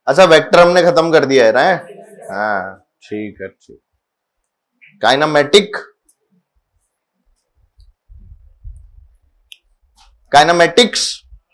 अच्छा वेक्टर हमने खत्म कर दिया है ना। हाँ ठीक है ठीक। काइनामेटिक, काइनामेटिक्स,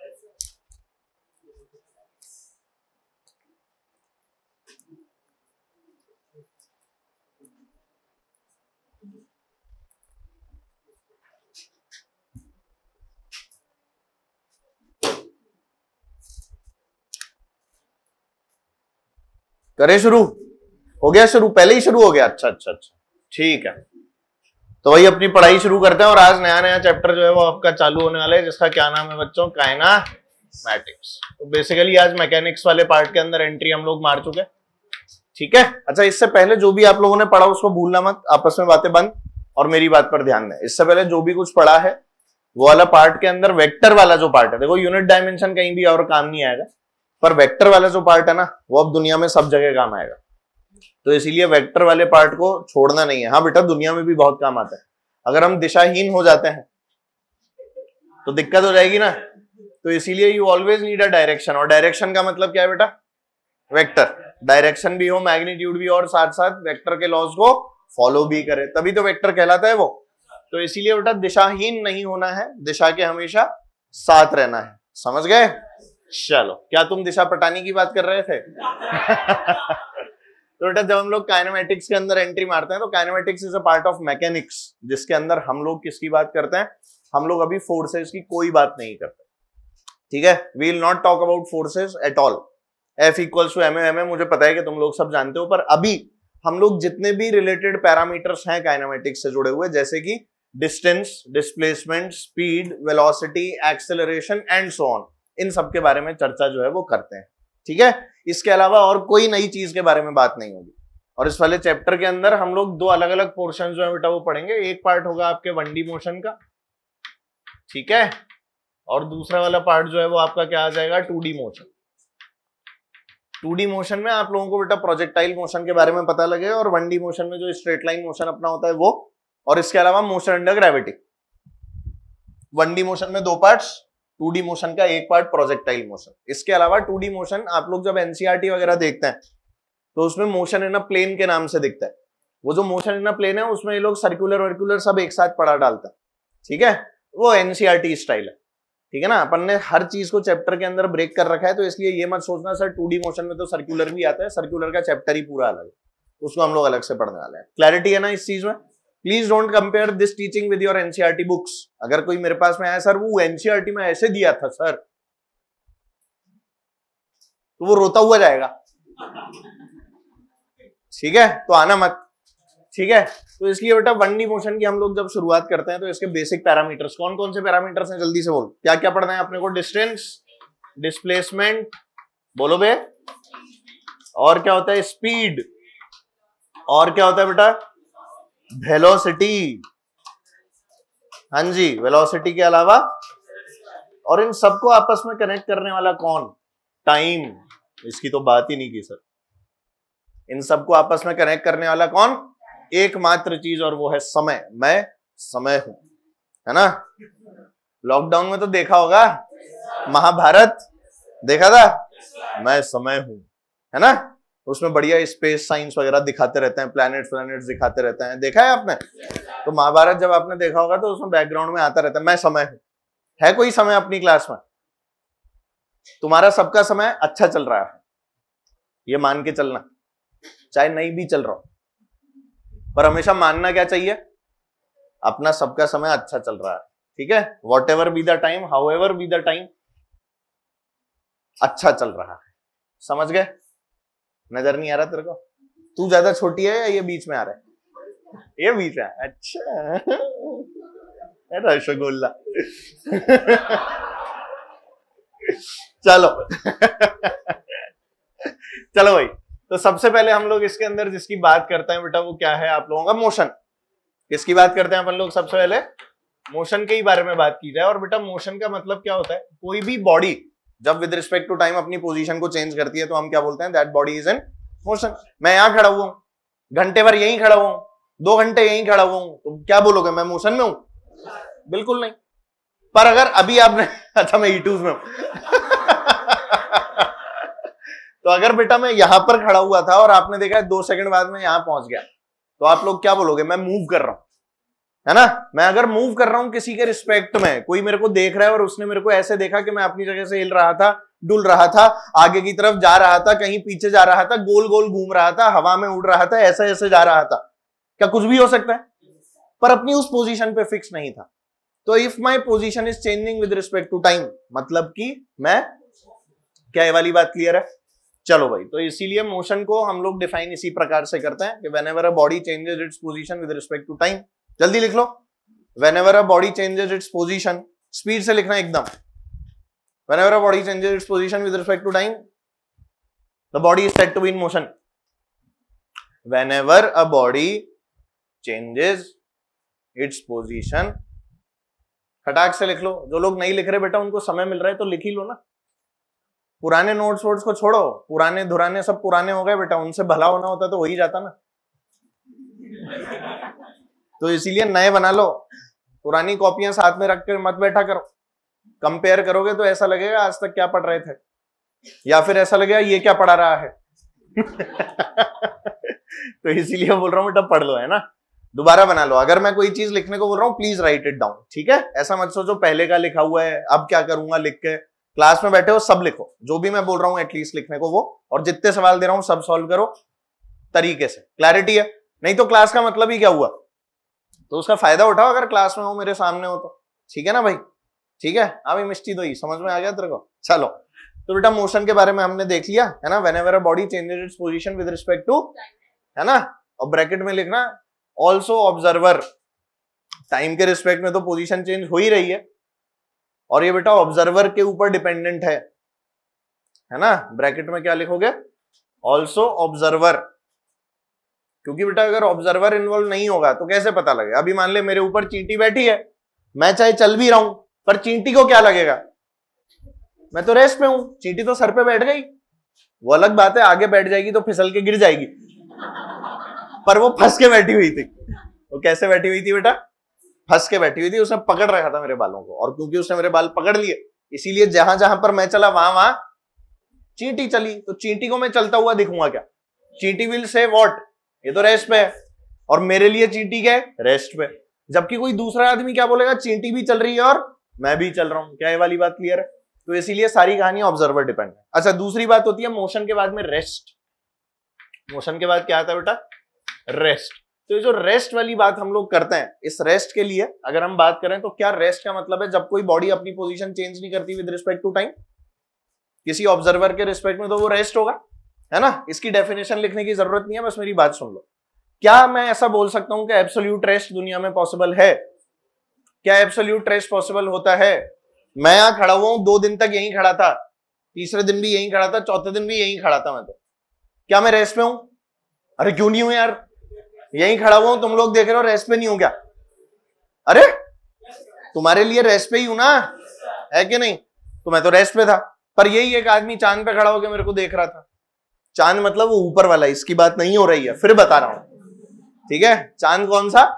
करे शुरू, हो गया शुरू, पहले ही शुरू हो गया। अच्छा अच्छा अच्छा ठीक है। तो वही अपनी पढ़ाई शुरू करते हैं और आज नया नया चैप्टर जो है वो आपका चालू होने वाला है जिसका क्या नाम है बच्चों, काइनामैटिक्स। तो बेसिकली आज मैकेनिक्स वाले पार्ट के अंदर एंट्री हम लोग मार चुके हैं। ठीक है। अच्छा इससे पहले जो भी आप लोगों ने पढ़ा उसको भूलना मत, आपस में बातें बंद और मेरी बात पर ध्यान दें। इससे पहले जो भी कुछ पढ़ा है वो वाला पार्ट के अंदर वेक्टर वाला जो पार्ट है, देखो यूनिट डायमेंशन कहीं भी और काम नहीं आएगा, पर वेक्टर वाला जो पार्ट है ना वो अब दुनिया में सब जगह काम आएगा। तो इसीलिए वेक्टर वाले पार्ट को छोड़ना नहीं है। हाँ बेटा दुनिया में भी बहुत काम आता है। अगर हम दिशाहीन हो जाते हैं तो दिक्कत हो जाएगी ना, तो इसीलिए you always need a direction. और डायरेक्शन का मतलब क्या है बेटा, वेक्टर। डायरेक्शन भी हो, मैग्नीट्यूड भी, और साथ साथ वेक्टर के लॉज को फॉलो भी करे, तभी तो वेक्टर कहलाता है वो। तो इसीलिए बेटा दिशाहीन नहीं होना है, दिशा के हमेशा साथ रहना है। समझ गए? चलो, क्या तुम दिशा पटाने की बात कर रहे थे? तो बेटा जब हम लोग काइनेमेटिक्स के अंदर एंट्री मारते हैं तो kinematics is a part of mechanics, जिसके अंदर हम लोग किसकी बात करते हैं, हम लोग अभी फोर्सेस की कोई बात नहीं करते। ठीक है, we will not talk about forces at all. F equals to M, मुझे पता है कि तुम लोग सब जानते हो, पर अभी हम लोग जितने भी रिलेटेड पैरामीटर्स हैं काइनेमेटिक्स से जुड़े हुए, जैसे कि distance, displacement, speed, velocity, acceleration and so on, इन सब के बारे में चर्चा जो है वो करते हैं। ठीक है, इसके अलावा और कोई नई चीज के बारे में बात नहीं होगी। और इस वाले चैप्टर के अंदर हम लोग दो अलग अलग पोर्शन जो है बेटा वो पढ़ेंगे। एक पार्ट होगा आपके 1D मोशन का, ठीक है, और दूसरा वाला पार्ट जो है वो आपका क्या आ जाएगा, 2D मोशन। 2D मोशन में आप लोगों को बेटा प्रोजेक्टाइल मोशन के बारे में पता लगे, और 1D मोशन में जो स्ट्रेट लाइन मोशन अपना होता है वो, और इसके अलावा motion under gravity. 1D motion में दो पार्ट्स, 2D मोशन का एक पार्ट प्रोजेक्टाइल मोशन। इसके अलावा 2D मोशन आप लोग जब एनसीईआरटी वगैरह देखते हैं तो उसमें मोशन इन अ प्लेन के नाम से दिखता है। वो जो मोशन इन अ प्लेन है उसमें ये लोग सर्कुलर वर्कुलर सब एक साथ पढ़ा डालता है। ठीक है, वो एनसीईआरटी स्टाइल है। ठीक है ना, अपन ने हर चीज को चैप्टर के अंदर ब्रेक कर रखा है, तो इसलिए ये मत सोचना सर 2D मोशन में तो सर्कुलर भी आता है, सर्कुलर का चैप्टर ही पूरा अलग है, उसको हम लोग अलग से पढ़ने वाले हैं। क्लैरिटी है ना इस चीज में? Please don't compare this teaching with your NCERT books. अगर कोई मेरे पास में आया सर वो एनसीईआरटी में ऐसे दिया था सर, तो वो रोता हुआ जाएगा। ठीक है, तो आना मत। ठीक है, तो इसलिए बेटा 1D मोशन की हम लोग जब शुरुआत करते हैं तो इसके बेसिक पैरामीटर्स कौन कौन से पैरामीटर्स हैं, जल्दी से बोल, क्या क्या पढ़ना है अपने को? डिस्टेंस, डिस्प्लेसमेंट, बोलो बे, और क्या होता है स्पीड, और क्या होता है बेटा वेलोसिटी। हाँ जी, वेलोसिटी के अलावा, और इन सबको आपस में कनेक्ट करने वाला कौन? टाइम। इसकी तो बात ही नहीं की सर। इन सबको आपस में कनेक्ट करने वाला कौन? एकमात्र चीज, और वो है समय। मैं समय हूं, है ना। लॉकडाउन में तो देखा होगा, महाभारत देखा था, मैं समय हूं, है ना। उसमें बढ़िया स्पेस साइंस वगैरह दिखाते रहते हैं, प्लैनेट्स दिखाते रहते हैं, देखा है आपने? तो महाभारत जब आपने देखा होगा तो उसमें बैकग्राउंड में आता रहता है मैं समय हूं। है कोई समय अपनी क्लास में? तुम्हारा सबका समय अच्छा चल रहा है, ये मान के चलना, चाहे नहीं भी चल रहा हो, पर हमेशा मानना क्या चाहिए, अपना सबका समय अच्छा चल रहा है। ठीक है, whatever be the time, however be the time, अच्छा चल रहा है। समझ गए? नजर नहीं आ रहा तेरे को? तू ज्यादा छोटी है या ये बीच में आ रहा है? ये बीच में। अच्छा रसगुल्ला। चलो चलो भाई, तो सबसे पहले हम लोग इसके अंदर जिसकी बात करते हैं बेटा वो क्या है आप लोगों का? मोशन। किसकी बात करते हैं अपन लोग? सबसे पहले मोशन के ही बारे में बात की जाए। और बेटा मोशन का मतलब क्या होता है? कोई भी बॉडी जब विद रिस्पेक्ट टू टाइम अपनी पोजीशन को चेंज करती है तो हम क्या बोलते हैं? That body is in motion. मैं यहां खड़ा हुआ हूं, घंटे भर यहीं खड़ा हुआ हूं, 2 घंटे यहीं खड़ा हुआ हूं, तो क्या बोलोगे? मैं मोशन में हूं? बिल्कुल नहीं। पर अगर अभी आपने अच्छा मैं ईटूज में हूं तो तो अगर बेटा मैं यहां पर खड़ा हुआ था और आपने देखा 2 सेकंड बाद में यहां पहुंच गया, तो आप लोग क्या बोलोगे? मैं मूव कर रहा हूं, है ना? मैं अगर मूव कर रहा हूं किसी के रिस्पेक्ट में, कोई मेरे को देख रहा है और उसने मेरे को ऐसे देखा कि मैं अपनी जगह से हिल रहा था, डुल रहा था, आगे की तरफ जा रहा था, कहीं पीछे जा रहा था, गोल गोल घूम रहा था, हवा में उड़ रहा था, ऐसे ऐसे जा रहा था, क्या कुछ भी हो सकता है? पर अपनी उस पोजीशन पे फिक्स नहीं था। तो if my position is changing with respect to time, मतलब कि मैं, क्या ये वाली बात क्लियर है? चलो भाई, तो इसीलिए मोशन को हम लोग डिफाइन इसी प्रकार से करते हैं कि whenever a body changes its position with respect to time. जल्दी लिख लो, whenever a body changes its position, speed से लिखना एकदम। Whenever a body changes its position with respect to time, the body is said to be in motion. Whenever a body changes its position, खटाक से लिख लो। जो लोग नहीं लिख रहे बेटा, उनको समय मिल रहा है तो लिख ही लो ना। पुराने नोट्स वोट्स को छोड़ो, पुराने धुराने सब पुराने हो गए बेटा, उनसे भला होना होता तो हो ही जाता ना। तो इसीलिए नए बना लो, पुरानी कॉपियां साथ में रख कर मत बैठा करो। कंपेयर करोगे तो ऐसा लगेगा आज तक क्या पढ़ रहे थे, या फिर ऐसा लगेगा ये क्या पढ़ा रहा है। तो इसीलिए बोल रहा हूं बेटा पढ़ लो, है ना? दोबारा बना लो। अगर मैं कोई चीज लिखने को बोल रहा हूं प्लीज राइट इट डाउन, ठीक है? ऐसा मत सोचो पहले का लिखा हुआ है अब क्या करूंगा लिख के। क्लास में बैठे हो सब लिखो, जो भी मैं बोल रहा हूं एटलीस्ट लिखने को वो, और जितने सवाल दे रहा हूं सब सॉल्व करो तरीके से। क्लैरिटी है? नहीं तो क्लास का मतलब ही क्या हुआ? तो उसका फायदा उठाओ अगर क्लास में हो, मेरे सामने हो तो, ठीक है ना भाई? ठीक है, अभी मिष्टी दो ही, समझ में आ गया तेरे को? चलो, तो बेटा मोशन के बारे में हमने देख लिया, है ना? Whenever a body changes its position with respect to, है ना? और ब्रैकेट में लिखना ऑल्सो ऑब्जर्वर, टाइम के रिस्पेक्ट में तो पोजीशन चेंज हो ही रही है, और ये बेटा ऑब्जर्वर के ऊपर डिपेंडेंट है ना? ब्रैकेट में क्या लिखोगे? ऑल्सो ऑब्जर्वर, क्योंकि बेटा अगर ऑब्जर्वर इन्वॉल्व नहीं होगा तो कैसे पता लगेगा? अभी मान ले मेरे ऊपर चींटी बैठी है, मैं चाहे चल भी रहा हूं, पर चींटी को क्या लगेगा? मैं तो रेस्ट में हूं, चींटी तो सर पे बैठ गई। वो अलग बात है, आगे बैठ जाएगी तो फिसल के गिर जाएगी, पर वो फंस के बैठी हुई थी। वो कैसे बैठी हुई थी बेटा? फंस के बैठी हुई थी, उसने पकड़ रखा था मेरे बालों को, और क्योंकि उसने मेरे बाल पकड़ लिए इसीलिए जहां जहां पर मैं चला वहां वहां चींटी चली। तो चींटी को मैं चलता हुआ दिखूंगा क्या? चींटी विल से व्हाट, ये तो रेस्ट पे है, और मेरे लिए चींटी क्या है? रेस्ट पे। जबकि कोई दूसरा आदमी क्या बोलेगा? चींटी भी चल रही है और मैं भी चल रहा हूं। क्या ये वाली बात क्लियर है? तो इसीलिए सारी कहानी ऑब्जर्वर डिपेंड है। अच्छा, दूसरी बात होती है मोशन के बाद में रेस्ट। मोशन के बाद क्या आता है बेटा? रेस्ट। तो ये जो रेस्ट वाली बात हम लोग करते हैं, इस रेस्ट के लिए अगर हम बात करें तो क्या रेस्ट का मतलब है? जब कोई बॉडी अपनी पोजीशन चेंज नहीं करती विद रिस्पेक्ट टू टाइम, किसी ऑब्जर्वर के रिस्पेक्ट में, तो वो रेस्ट होगा, है ना? इसकी डेफिनेशन लिखने की जरूरत नहीं है, बस मेरी बात सुन लो। क्या मैं ऐसा बोल सकता हूं कि एब्सोल्यूट रेस्ट दुनिया में पॉसिबल है? क्या एब्सोल्यूट रेस्ट पॉसिबल होता है? मैं यहां खड़ा हुआ हूं, 2 दिन तक यहीं खड़ा था, तीसरे दिन भी यहीं खड़ा था, चौथे दिन भी यहीं खड़ा था मैं, तो क्या मैं रेस्ट में हूं? अरे क्यों नहीं हूं यार, यहीं खड़ा हुआ हूं, तुम लोग देख रहे हो, रेस्ट पे नहीं हूं क्या? अरे तुम्हारे लिए रेस्ट पे ही हूं ना, है कि नहीं? तो मैं तो रेस्ट पे था, पर यही एक आदमी चांद पे खड़ा होकर मेरे को देख रहा था। चांद मतलब वो ऊपर वाला, इसकी बात नहीं हो रही है, फिर बता रहा हूं, ठीक है? चांद कौन सा?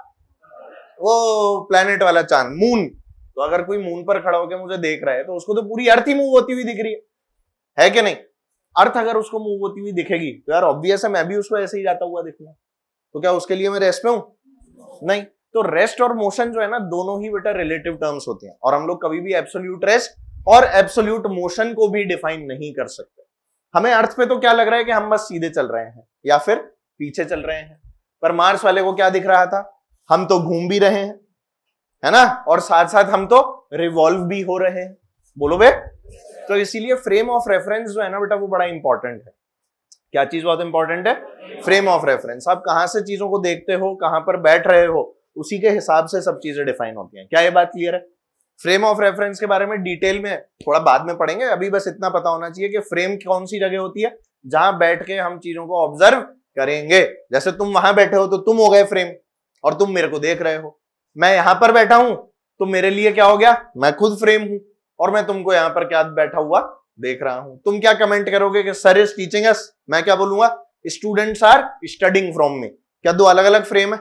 वो प्लेनेट वाला चांद, मून। तो अगर कोई मून पर खड़ा होकर मुझे देख रहा है तो उसको तो पूरी अर्थ ही मूव होती हुई दिख रही है कि नहीं? अर्थ अगर उसको मूव होती हुई दिखेगी तो यार ऑब्वियस है मैं भी उसको ऐसे ही जाता हुआ दिखूंगा। तो क्या उसके लिए मैं रेस्ट में हूं? नहीं। तो रेस्ट और मोशन जो है ना, दोनों ही बेटा रिलेटिव टर्म्स होते हैं, और हम लोग कभी भी एब्सोल्यूट रेस्ट और एब्सोल्यूट मोशन को भी डिफाइन नहीं कर सकते। हमें अर्थ पे तो क्या लग रहा है कि हम बस सीधे चल रहे हैं या फिर पीछे चल रहे हैं, पर मार्स वाले को क्या दिख रहा था? हम तो घूम भी रहे हैं, है ना? और साथ साथ हम तो रिवॉल्व भी हो रहे हैं। बोलो बे। तो इसीलिए फ्रेम ऑफ रेफरेंस जो है ना बेटा, वो बड़ा इंपॉर्टेंट है। क्या चीज बहुत इंपॉर्टेंट है? Frame of reference. आप कहां से चीजों को देखते हो, कहां पर बैठ रहे हो, उसी के हिसाब से सब चीजें डिफाइन होती हैं। क्या ये बात क्लियर है? फ्रेम ऑफ रेफरेंस के बारे में डिटेल में थोड़ा बाद में पढ़ेंगे, अभी बस इतना पता होना चाहिए कि फ्रेम कौन सी जगह होती है जहां बैठ के हम चीजों को ऑब्जर्व करेंगे। जैसे तुम वहां बैठे हो तो तुम हो गए फ्रेम, और तुम मेरे को देख रहे हो। मैं यहां पर बैठा हूं तो मेरे लिए क्या हो गया? मैं खुद फ्रेम हूं, और मैं तुमको यहां पर क्या बैठा हुआ देख रहा हूं। तुम क्या कमेंट करोगे कि सर इज टीचिंग अस? मैं क्या बोलूंगा? Students are studying from me. क्या दो अलग अलग फ्रेम है?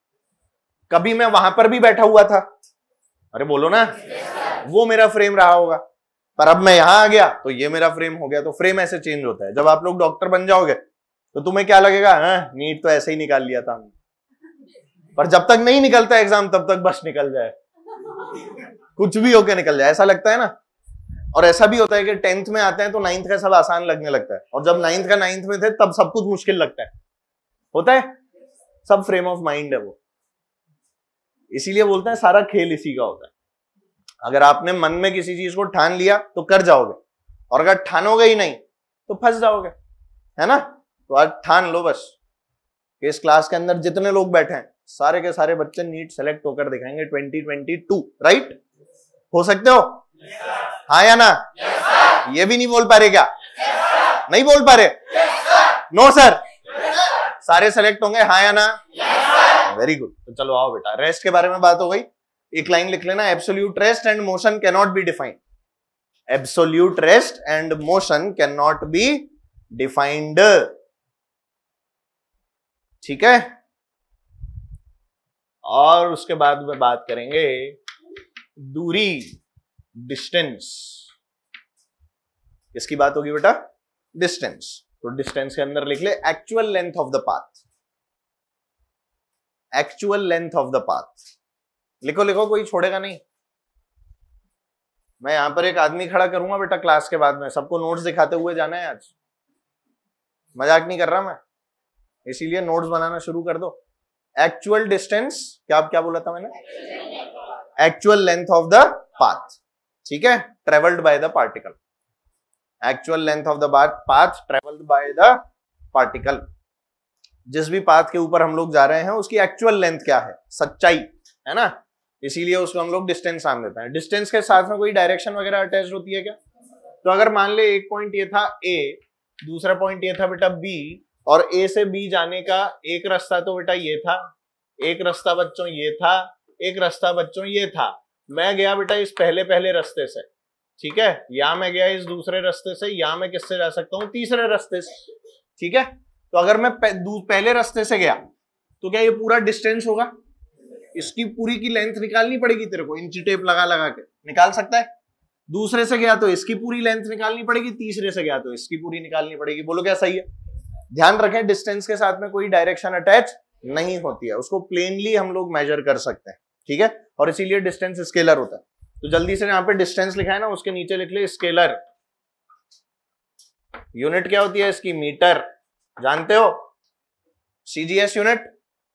कभी मैं वहां पर भी बैठा हुआ था, अरे बोलो ना, वो मेरा फ्रेम रहा होगा, पर अब मैं यहां आ गया तो ये मेरा फ्रेम हो गया। तो फ्रेम ऐसे चेंज होता है। जब आप लोग डॉक्टर बन जाओगे तो तुम्हें क्या लगेगा, नीट तो ऐसे ही निकाल लिया था हमने, पर जब तक नहीं निकलता एग्जाम तब तक बस निकल जाए, कुछ भी होके निकल जाए, ऐसा लगता है ना। और ऐसा भी होता है कि 10th में आते हैं तो 9th का सब आसान लगने लगता है, और जब 9th का 9th में थे तब सब कुछ मुश्किल लगता है। होता है, सब फ्रेम ऑफ माइंड है वो। इसीलिए बोलते हैं सारा खेल इसी का होता है। अगर आपने मन में किसी चीज को ठान लिया तो कर जाओगे, और अगर ठानोगे ही नहीं तो फंस जाओगे, है ना। तो आज ठान लो बस कि इस क्लास के अंदर जितने लोग बैठे हैं सारे के सारे बच्चे नीट सेलेक्ट होकर दिखाएंगे 2022, राइट। हो सकते हो? हाँ या ना? ये भी नहीं बोल पा रहे क्या? नहीं बोल पा रहे? नो सर, सारे सेलेक्ट होंगे, हाँ या ना? Very good. तो चलो आओ बेटा, रेस्ट के बारे में बात हो गई। एक लाइन लिख लेना, absolute rest and motion can not be defined. Absolute rest and motion can not be defined, ठीक है। और उसके बाद में बात करेंगे दूरी, डिस्टेंस। किसकी बात होगी बेटा? डिस्टेंस। तो डिस्टेंस के अंदर लिख ले actual length of the path. Actual length of the path लिखो, लिखो, कोई छोड़ेगा नहीं। मैं यहां पर एक आदमी खड़ा करूंगा बेटा क्लास के बाद में, सबको नोट्स दिखाते हुए जाना है आज। मजाक नहीं कर रहा मैं, इसीलिए नोट्स बनाना शुरू कर दो। एक्चुअल डिस्टेंस, क्या बोला था मैंने? Actual length of the path, ठीक है, travelled by the particle. Actual length of the path travelled by the particle. जिस भी पाथ के ऊपर हम लोग जा रहे हैं उसकी एक्चुअल लेंथ क्या है, सच्चाई, है ना। इसीलिए उसको हम लोग डिस्टेंस नाम देते हैं। डिस्टेंस के साथ में कोई डायरेक्शन वगैरह अटैच होती है क्या? तो अगर मान ले एक पॉइंट ये था ए, दूसरा पॉइंट ये था बेटा बी, और ए से बी जाने का एक रास्ता तो बेटा ये था, एक रास्ता बच्चों ये था, एक रास्ता बच्चों ये था। मैं गया बेटा इस पहले रास्ते से, ठीक है, या मैं गया इस दूसरे रास्ते से, या मैं किससे जा सकता हूं? तीसरे रास्ते से, ठीक है। तो अगर मैं पहले रास्ते से गया तो क्या ये पूरा डिस्टेंस होगा? इसकी पूरी की लेंथ निकालनी पड़ेगी तेरे को, इंची टेप लगा लगा के निकाल सकता है। दूसरे से गया तो इसकी पूरी लेंथ निकालनी पड़ेगी, तीसरे से गया तो इसकी पूरी निकालनी पड़ेगी। बोलो क्या सही है? ध्यान रखें, डिस्टेंस के साथ में कोई डायरेक्शन अटैच नहीं होती है, उसको प्लेनली हम लोग मेजर कर सकते हैं, ठीक है। और इसीलिए डिस्टेंस स्केलर होता है। तो जल्दी से यहाँ पे डिस्टेंस लिखा है ना, उसके नीचे लिख ले स्केलर। यूनिट क्या होती है इसकी? मीटर। जानते हो सीजीएस यूनिट?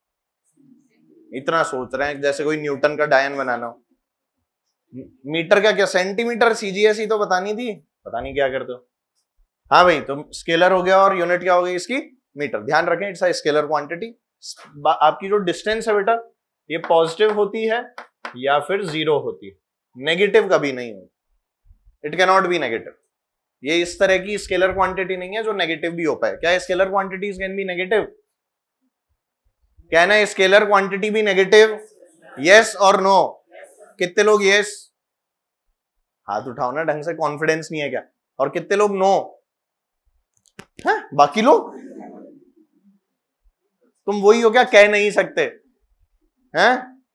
इतना सोच रहे हैं जैसे कोई न्यूटन का डायन बनाना हो। मीटर का क्या? सेंटीमीटर। सीजीएस ही तो बतानी थी, पता नहीं क्या करते हो। हाँ भाई, तो स्केलर हो गया, और यूनिट क्या हो गई इसकी? मीटर। ध्यान रखें, इट्स अ स्केलर क्वांटिटी। आपकी जो डिस्टेंस है बेटा ये पॉजिटिव होती है या फिर जीरो होती है, नेगेटिव कभी नहीं होती। It can not be negative. ये इस तरह की स्केलर क्वांटिटी नहीं है जो नेगेटिव भी हो पाए। क्या scalar quantities can be negative? क्या है स्केलर क्वांटिटी भी नेगेटिव? यस और नो? कितने लोग यस? हाथ उठाओ ना, ढंग से कॉन्फिडेंस नहीं है क्या? और कितने लोग नो? बाकी लोग तुम वही हो क्या, कह नहीं सकते हैं?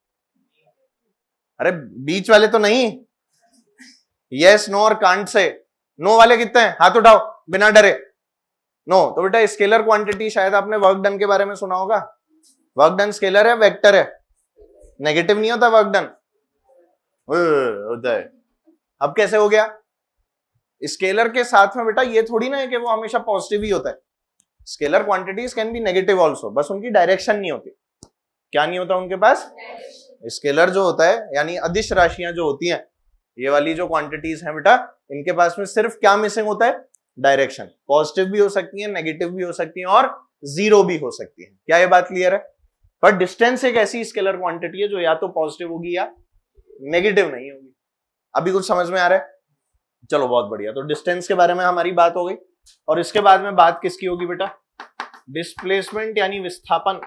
अरे बीच वाले तो नहीं, यस नो और कांट से। नो वाले कितने हैं? हाथ उठाओ बिना डरे। नो। तो बेटा स्केलर क्वांटिटी, शायद आपने वर्क डन के बारे में सुना होगा। वर्क डन स्केलर है, वेक्टर है, नेगेटिव नहीं होता वर्क डन, होता है। अब कैसे हो गया? स्केलर के साथ में बेटा ये थोड़ी ना है कि वो हमेशा पॉजिटिव ही होता है। Scalar quantities can be negative also, बस उनकी डायरेक्शन नहीं होती। क्या नहीं होता उनके पास? स्केलर जो होता है यानी अदिश राशियां जो होती हैं, ये वाली जो क्वांटिटीज हैं बेटा, इनके पास में सिर्फ क्या मिसिंग होता है? डायरेक्शन। पॉजिटिव भी हो सकती है, नेगेटिव भी हो सकती है, और जीरो भी हो सकती है। क्या ये बात क्लियर है? पर डिस्टेंस एक ऐसी स्केलर क्वांटिटी है जो या तो पॉजिटिव होगी या नेगेटिव नहीं होगी। अभी कुछ समझ में आ रहा है? चलो बहुत बढ़िया। तो डिस्टेंस के बारे में हमारी बात हो गई, और इसके बाद में बात किसकी होगी बेटा? डिस्प्लेसमेंट यानी विस्थापन,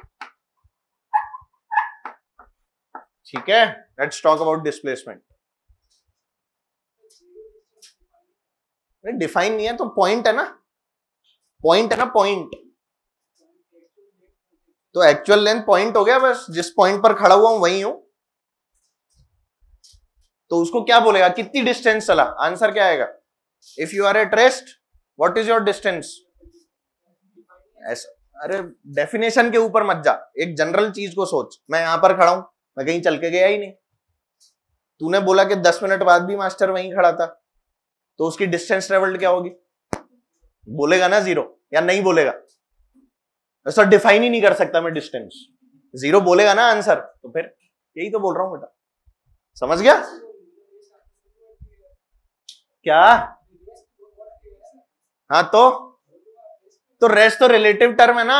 ठीक है। Let's talk about displacement. Define नहीं है तो पॉइंट है ना, पॉइंट है ना, पॉइंट। तो एक्चुअल लेंथ पॉइंट हो गया, बस जिस पॉइंट पर खड़ा हुआ हूं वही हूं। तो उसको क्या बोलेगा, कितनी डिस्टेंस चला, आंसर क्या आएगा, if you are at rest what is your distance. ऐसा, अरे डेफिनेशन के ऊपर मत जा, एक जनरल चीज को सोच। मैं यहां पर खड़ा हूं, मैं कहीं चल के गया ही नहीं, तूने बोला कि 10 मिनट बाद भी मास्टर वहीं खड़ा था, तो उसकी डिस्टेंस ट्रेवल्ड क्या होगी, बोलेगा ना 0 या नहीं बोलेगा, ऐसा डिफाइन ही नहीं कर सकता मैं डिस्टेंस, 0 बोलेगा ना आंसर। तो फिर यही तो बोल रहा हूं बेटा, समझ गया क्या। हाँ तो रेस्ट तो रिलेटिव टर्म है ना,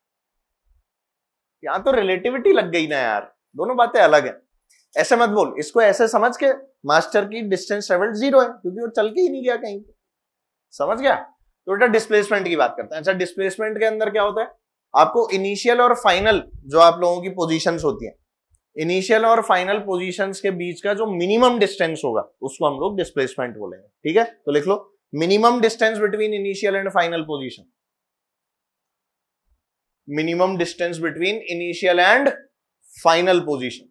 यहां तो रिलेटिविटी लग गई ना यार, दोनों बातें अलग है। ऐसे मत बोल, इसको ऐसे समझ के मास्टर की डिस्टेंस ट्रेवल्ड 0 है क्योंकि वो चल के ही नहीं गया कहीं पे, समझ गया। तो बेटा डिस्प्लेसमेंट की बात करते हैं। अच्छा, डिस्प्लेसमेंट के अंदर क्या होता है, आपको इनिशियल और फाइनल जो आप लोगों की पोजीशंस होती हैं, इनिशियल और फाइनल पोजीशंस के बीच का जो मिनिमम डिस्टेंस होगा उसको हम लोग डिस्प्लेसमेंट बोलेंगे, ठीक है। तो लिख लो minimum distance between initial and final position, minimum distance between initial and final position,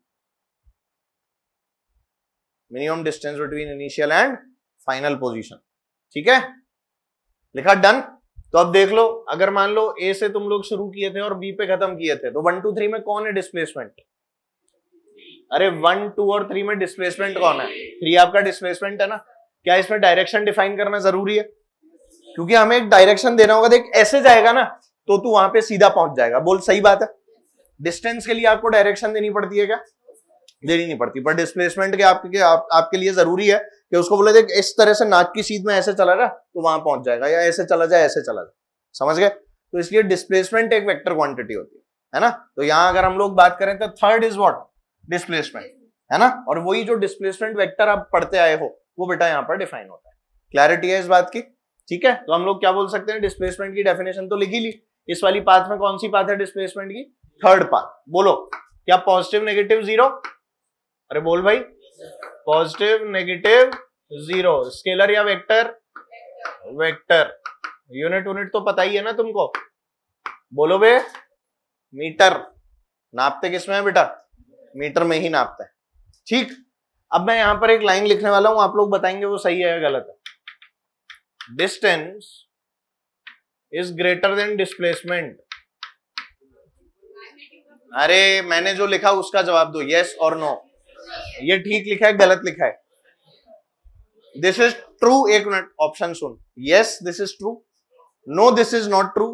minimum distance between initial and final position, ठीक है, लिखा, डन। तो अब देख लो, अगर मान लो ए से तुम लोग शुरू किए थे और बी पे खत्म किए थे, तो 1 2 3 में कौन है डिस्प्लेसमेंट, अरे 1 2 और 3 में डिस्प्लेसमेंट कौन है, 3 आपका डिस्प्लेसमेंट है ना। क्या इसमें डायरेक्शन डिफाइन करना जरूरी है, क्योंकि हमें एक डायरेक्शन देना होगा, देख ऐसे जाएगा ना तो तू वहां पे सीधा पहुंच जाएगा, बोल सही बात है। डिस्टेंस के लिए आपको डायरेक्शन देनी पड़ती है क्या, देनी नहीं पड़ती, पर डिस्प्लेसमेंट के आपके लिए जरूरी है कि उसको बोले देख इस तरह से नाक की सीध में ऐसे चला रहा तो वहां पहुंच जाएगा, या ऐसे चला जाए ऐसे चला जाए, समझ गए। तो इसलिए डिस्प्लेसमेंट एक वेक्टर क्वांटिटी होती है ना। तो यहां अगर हम लोग बात करें तो थर्ड इज व्हाट, डिस्प्लेसमेंट, है ना। और वही जो डिस्प्लेसमेंट वेक्टर आप पढ़ते आए हो वो बेटा यहाँ पर डिफाइन होता है। क्लैरिटी है इस बात की, ठीक है। तो हम लोग क्या बोल सकते हैं, डिस्प्लेसमेंट की डेफिनेशन तो लिख ही ली। इस वाली पाथ में कौन सी पाथ है डिस्प्लेसमेंट की, थर्ड पाथ। बोलो क्या पॉजिटिव नेगेटिव 0, अरे बोल भाई, पॉजिटिव नेगेटिव 0, स्केलर या वेक्टर, वेक्टर, यूनिट तो पता ही है ना तुमको, बोलो बे, मीटर। नापते किसमें है बेटा, मीटर में ही नापते हैं, ठीक। अब मैं यहां पर एक लाइन लिखने वाला हूं, आप लोग बताएंगे वो सही है या गलत है। Distance is greater than displacement, अरे मैंने जो लिखा उसका जवाब दो, यस और नो। ये ठीक लिखा है गलत लिखा है, दिस इज ट्रू, एक मिनट ऑप्शन सुन, yes this is true, no this is not true.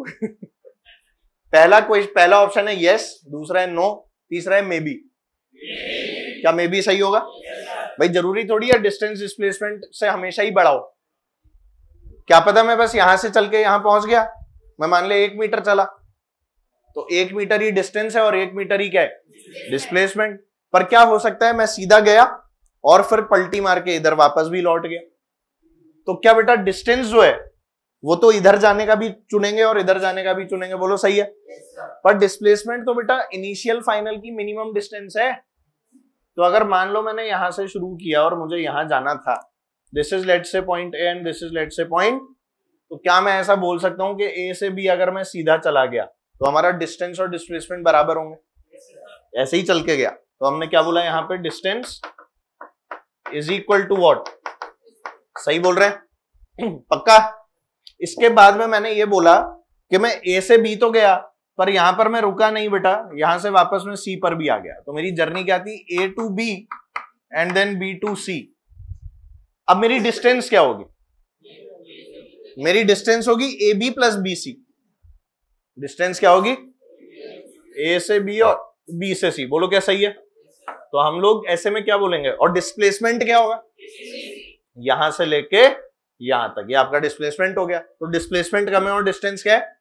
पहला ऑप्शन है यस, दूसरा है नो, तीसरा है मे बी। क्या मे बी सही होगा, भाई जरूरी थोड़ी है डिस्टेंस डिस्प्लेसमेंट से हमेशा ही बढ़ाओ, क्या पता मैं बस यहां से चल के यहां पहुंच गया, मैं मान ले 1 मीटर चला तो 1 मीटर ही डिस्टेंस है और 1 मीटर ही क्या है डिस्प्लेसमेंट। पर क्या हो सकता है मैं सीधा गया और फिर पलटी मार के इधर वापस भी लौट गया, तो क्या बेटा डिस्टेंस जो है वो तो इधर जाने का भी चुनेंगे और इधर जाने का भी चुनेंगे, बोलो सही है। पर डिस्प्लेसमेंट तो बेटा इनिशियल फाइनल की मिनिमम डिस्टेंस है। तो अगर मान लो मैंने यहां से शुरू किया और मुझे यहां जाना था, this is let's say point A and this is let's say point, तो क्या मैं ऐसा बोल सकता हूं कि ए से बी अगर मैं सीधा चला गया तो हमारा डिस्टेंस और डिस्प्लेसमेंट बराबर होंगे, ऐसे ही चल के गया तो हमने क्या बोला यहाँ पे, distance is equal to what, सही बोल रहे हैं पक्का। इसके बाद में मैंने ये बोला कि मैं ए से बी तो गया पर यहां पर मैं रुका नहीं बेटा, यहां से वापस में सी पर भी आ गया, तो मेरी जर्नी क्या थी, A to B and then B to C. अब मेरी डिस्टेंस क्या होगी, मेरी डिस्टेंस होगी A B plus B C. Distance क्या होगी, ए से बी और बी से सी, बोलो क्या सही है। तो हम लोग ऐसे में क्या बोलेंगे, और डिस्प्लेसमेंट क्या होगा, यहां से लेके यहां तक, ये आपका डिस्प्लेसमेंट हो गया। तो डिस्प्लेसमेंट कम है और डिस्टेंस क्या है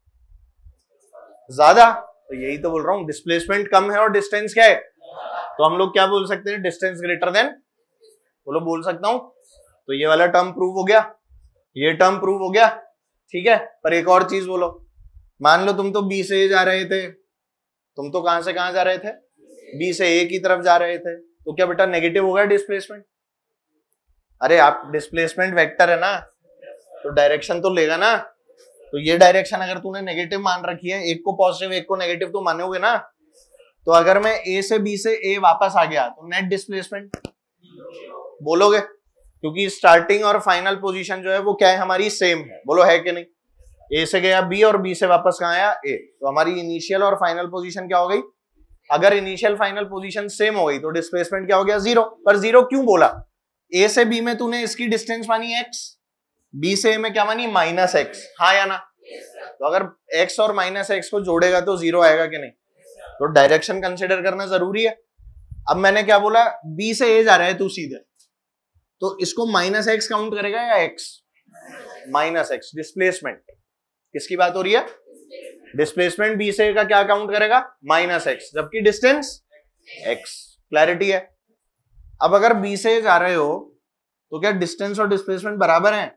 ज्यादा, तो यही तो बोल रहा हूं, डिस्प्लेसमेंट कम है और डिस्टेंस क्या है, तो हम लोग क्या बोल सकते हैं, डिस्टेंस ग्रेटर देन, बोलो बोल सकता हूं। तो ये वाला टर्म प्रूव हो गया, ये टर्म प्रूव हो गया, ठीक है। पर एक और चीज बोलो, मान लो तुम तो बी से जा रहे थे, तुम तो कहां से कहां जा रहे थे, बी से ए की तरफ जा रहे थे, तो क्या बेटा नेगेटिव होगा डिस्प्लेसमेंट, अरे आप डिस्प्लेसमेंट वेक्टर है ना तो डायरेक्शन तो लेगा ना, तो ये डायरेक्शन अगर तूने नेगेटिव मान रखी है, एक को पॉजिटिव एक को नेगेटिव तो मानोगे ना। तो अगर मैं ए से बी से ए वापस आ गया तो नेट डिस्प्लेसमेंट बोलोगे? क्योंकि स्टार्टिंग और फाइनल पोजीशन जो है वो क्या है हमारी सेम है, बोलो है कि नहीं? ए से गया बी और बी से वापस कहाँ आया ए, तो हमारी इनिशियल और फाइनल पोजीशन क्या हो गई? अगर इनिशियल फाइनल पोजीशन सेम हो गई तो डिस्प्लेसमेंट क्या हो गया? जीरो। पर जीरो क्यों बोला? ए से बी में तूने इसकी डिस्टेंस मानी एक्स, बी से ए में क्या मानी? माइनस एक्स, हाँ या ना? तो अगर एक्स और माइनस एक्स को जोड़ेगा तो जीरो आएगा कि नहीं? तो डायरेक्शन कंसिडर करना जरूरी है। अब मैंने क्या बोला? बी से ए जा रहा है तू सीधे, तो इसको माइनस एक्स काउंट करेगा या एक्स? Minus x. डिस्प्लेसमेंट किसकी बात हो रही है? डिस्प्लेसमेंट बी से ए का क्या काउंट करेगा? माइनस एक्स, जबकि डिस्टेंस एक्स। क्लैरिटी है? अब अगर बी से ए जा रहे हो तो क्या डिस्टेंस और डिस्प्लेसमेंट बराबर हैं?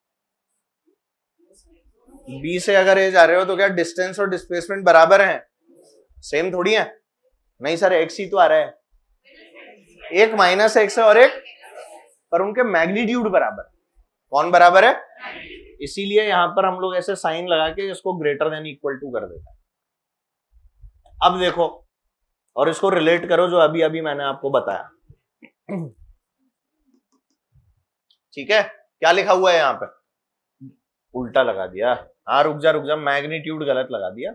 बी से अगर ए जा रहे हो तो क्या डिस्टेंस और डिस्प्लेसमेंट बराबर हैं? सेम थोड़ी है। नहीं सर, एक्स ही तो आ रहा है, एक माइनस एक्स है और एक, पर उनके मैग्नीट्यूड बराबर। कौन बराबर है? इसीलिए यहां पर हम लोग ऐसे साइन लगा के इसको ग्रेटर देन इक्वल टू कर देते हैं। अब देखो और इसको रिलेट करो जो अभी अभी मैंने आपको बताया। ठीक है, क्या लिखा हुआ है यहां पे? उल्टा लगा दिया। हाँ रुक जा, मैग्नीट्यूड गलत लगा दिया।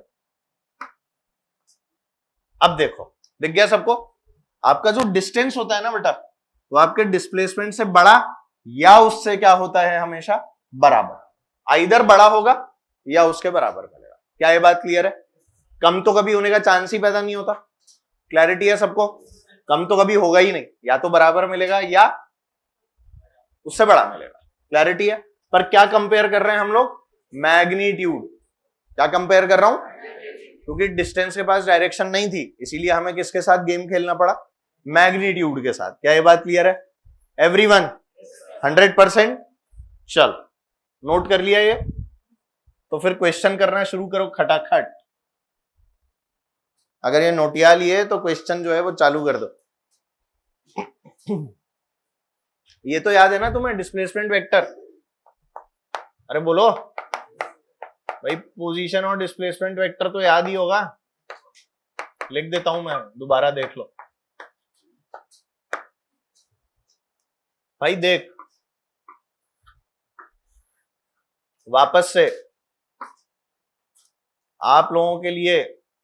अब देखो, दिख गया सबको? आपका जो डिस्टेंस होता है ना बेटा, वो आपके डिस्प्लेसमेंट से बड़ा या उससे क्या होता है? हमेशा बराबर। आइदर बड़ा होगा या उसके बराबर मिलेगा। क्या ये बात क्लियर है? कम तो कभी होने का चांस ही पैदा नहीं होता। क्लैरिटी है सबको? कम तो कभी होगा ही नहीं, या तो बराबर मिलेगा या उससे बड़ा मिलेगा। क्लैरिटी है? पर क्या कंपेयर कर रहे हैं हम लोग? मैग्नीट्यूड। क्या कंपेयर कर रहा हूं? क्योंकि डिस्टेंस के पास डायरेक्शन नहीं थी, इसीलिए हमें किसके साथ गेम खेलना पड़ा? मैग्नीट्यूड के साथ। क्या ये बात क्लियर है एवरीवन? 100%? चल, नोट कर लिया ये? तो फिर क्वेश्चन करना शुरू करो खटाखट। अगर ये नोटिया लिए तो क्वेश्चन जो है वो चालू कर दो। ये तो याद है ना तुम्हें, डिस्प्लेसमेंट वेक्टर? अरे बोलो भाई, पोजीशन और डिस्प्लेसमेंट वेक्टर तो याद ही होगा। लिख देता हूं मैं, दोबारा देख लो भाई। देख वापस से आप लोगों के लिए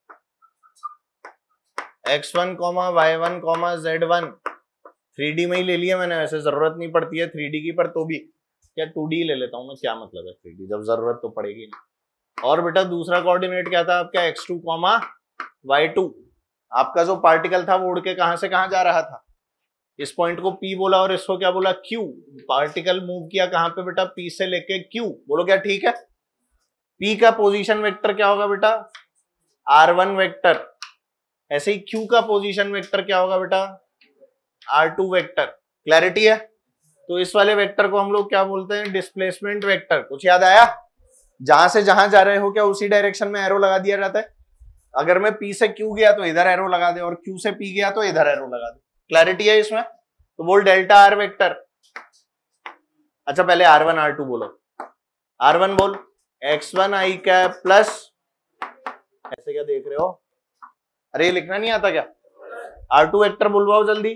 x1, y1, z1 3D में ही ले लिया मैंने, वैसे जरूरत नहीं पड़ती है 3D की, पर तो भी क्या 2D ले लेता हूं मैं, क्या मतलब है 3D जब जरूरत तो पड़ेगी नहीं। और बेटा दूसरा कोऑर्डिनेट क्या था आपका? x2, y2। आपका जो पार्टिकल था वो उड़ के कहां से कहां जा रहा था? इस पॉइंट को P बोला और इसको क्या बोला? Q। पार्टिकल मूव किया कहां पे बेटा? P से लेके Q। बोलो क्या ठीक है? P का पोजीशन वेक्टर क्या होगा बेटा? R1 vector. ऐसे ही Q का पोजीशन वेक्टर क्या होगा बेटा? R2 vector. क्लैरिटी है? तो इस वाले वेक्टर को हम लोग क्या बोलते हैं? Displacement vector. कुछ याद आया? जहां से जहां जा रहे हो क्या उसी डायरेक्शन में एरो लगा दिया जाता है। अगर मैं P से Q गया तो इधर एरो लगा दे, और Q से P गया तो इधर एरो लगा दे। क्लैरिटी है इसमें? तो बोल डेल्टा R वेक्टर। अच्छा पहले R1 R2 बोलो। R1 बोल x1 i कैप प्लस, ऐसे क्या देख रहे हो? अरे ये लिखना नहीं आता क्या? R2 वेक्टर बोलवाओ जल्दी।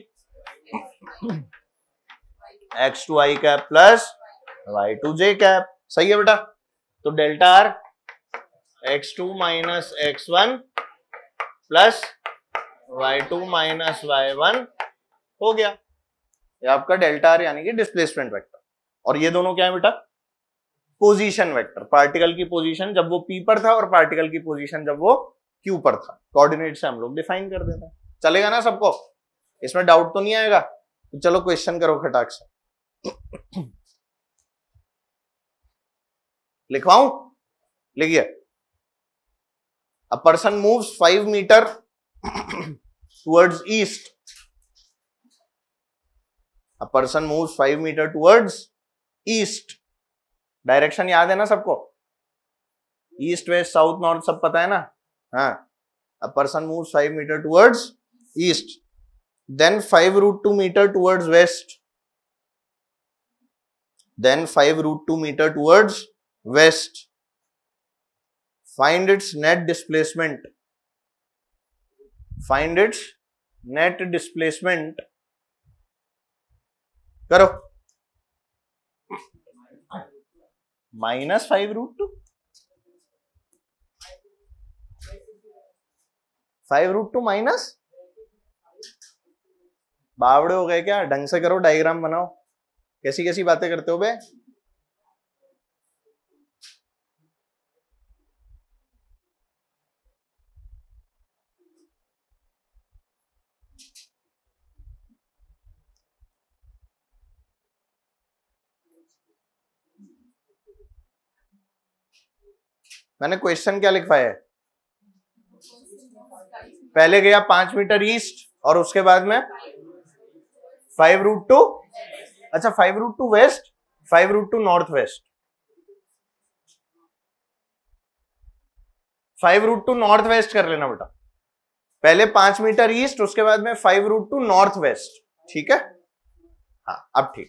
x2 i cap plus y2 j cap. सही है बेटा? तो delta R x2 minus x1 plus y2 minus y1 हो गया। ये आपका डेल्टा R यानी कि डिस्प्लेसमेंट वेक्टर। और ये दोनों क्या है बेटा? Position vector. पार्टिकल की पोजीशन जब वो P पर था और पार्टिकल की पोजीशन जब वो Q पर था। कोऑर्डिनेट से हम लोग डिफाइन कर देते हैं। चलेगा ना सबको? इसमें डाउट तो नहीं आएगा? तो चलो क्वेश्चन करो खटाक से। लिखवाऊं? लिखिए। A person moves 5 metre towards east. A person moves 5 metre towards east. Direction याद है ना सबको? ईस्ट वेस्ट साउथ नॉर्थ सब पता है ना? हाँ। A person moves 5 metre towards east, then 5√2 metre towards west, then 5√2 meter towards west. Find its net displacement. Find its net displacement करो। -5√2, 5√2 माइनस, बावड़े हो गए क्या? ढंग से करो, डायग्राम बनाओ। कैसी कैसी बातें करते हो बे? मैंने क्वेश्चन क्या लिखवाया है? पहले गया 5 मीटर ईस्ट और उसके बाद में 5√2, अच्छा 5√2 west, 5√2 north west, 5√2 north west कर लेना बेटा। पहले 5 मीटर ईस्ट, उसके बाद में 5√2 नॉर्थ वेस्ट, ठीक है? हाँ अब ठीक।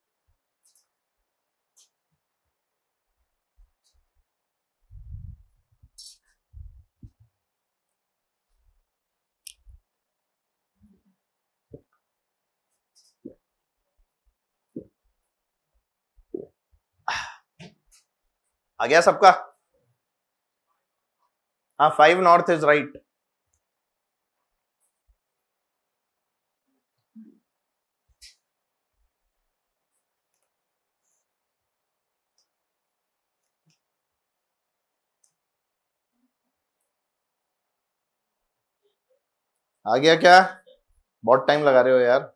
आ गया सबका? हाँ 5 नॉर्थ इज राइट। आ गया क्या? बहुत टाइम लगा रहे हो यार।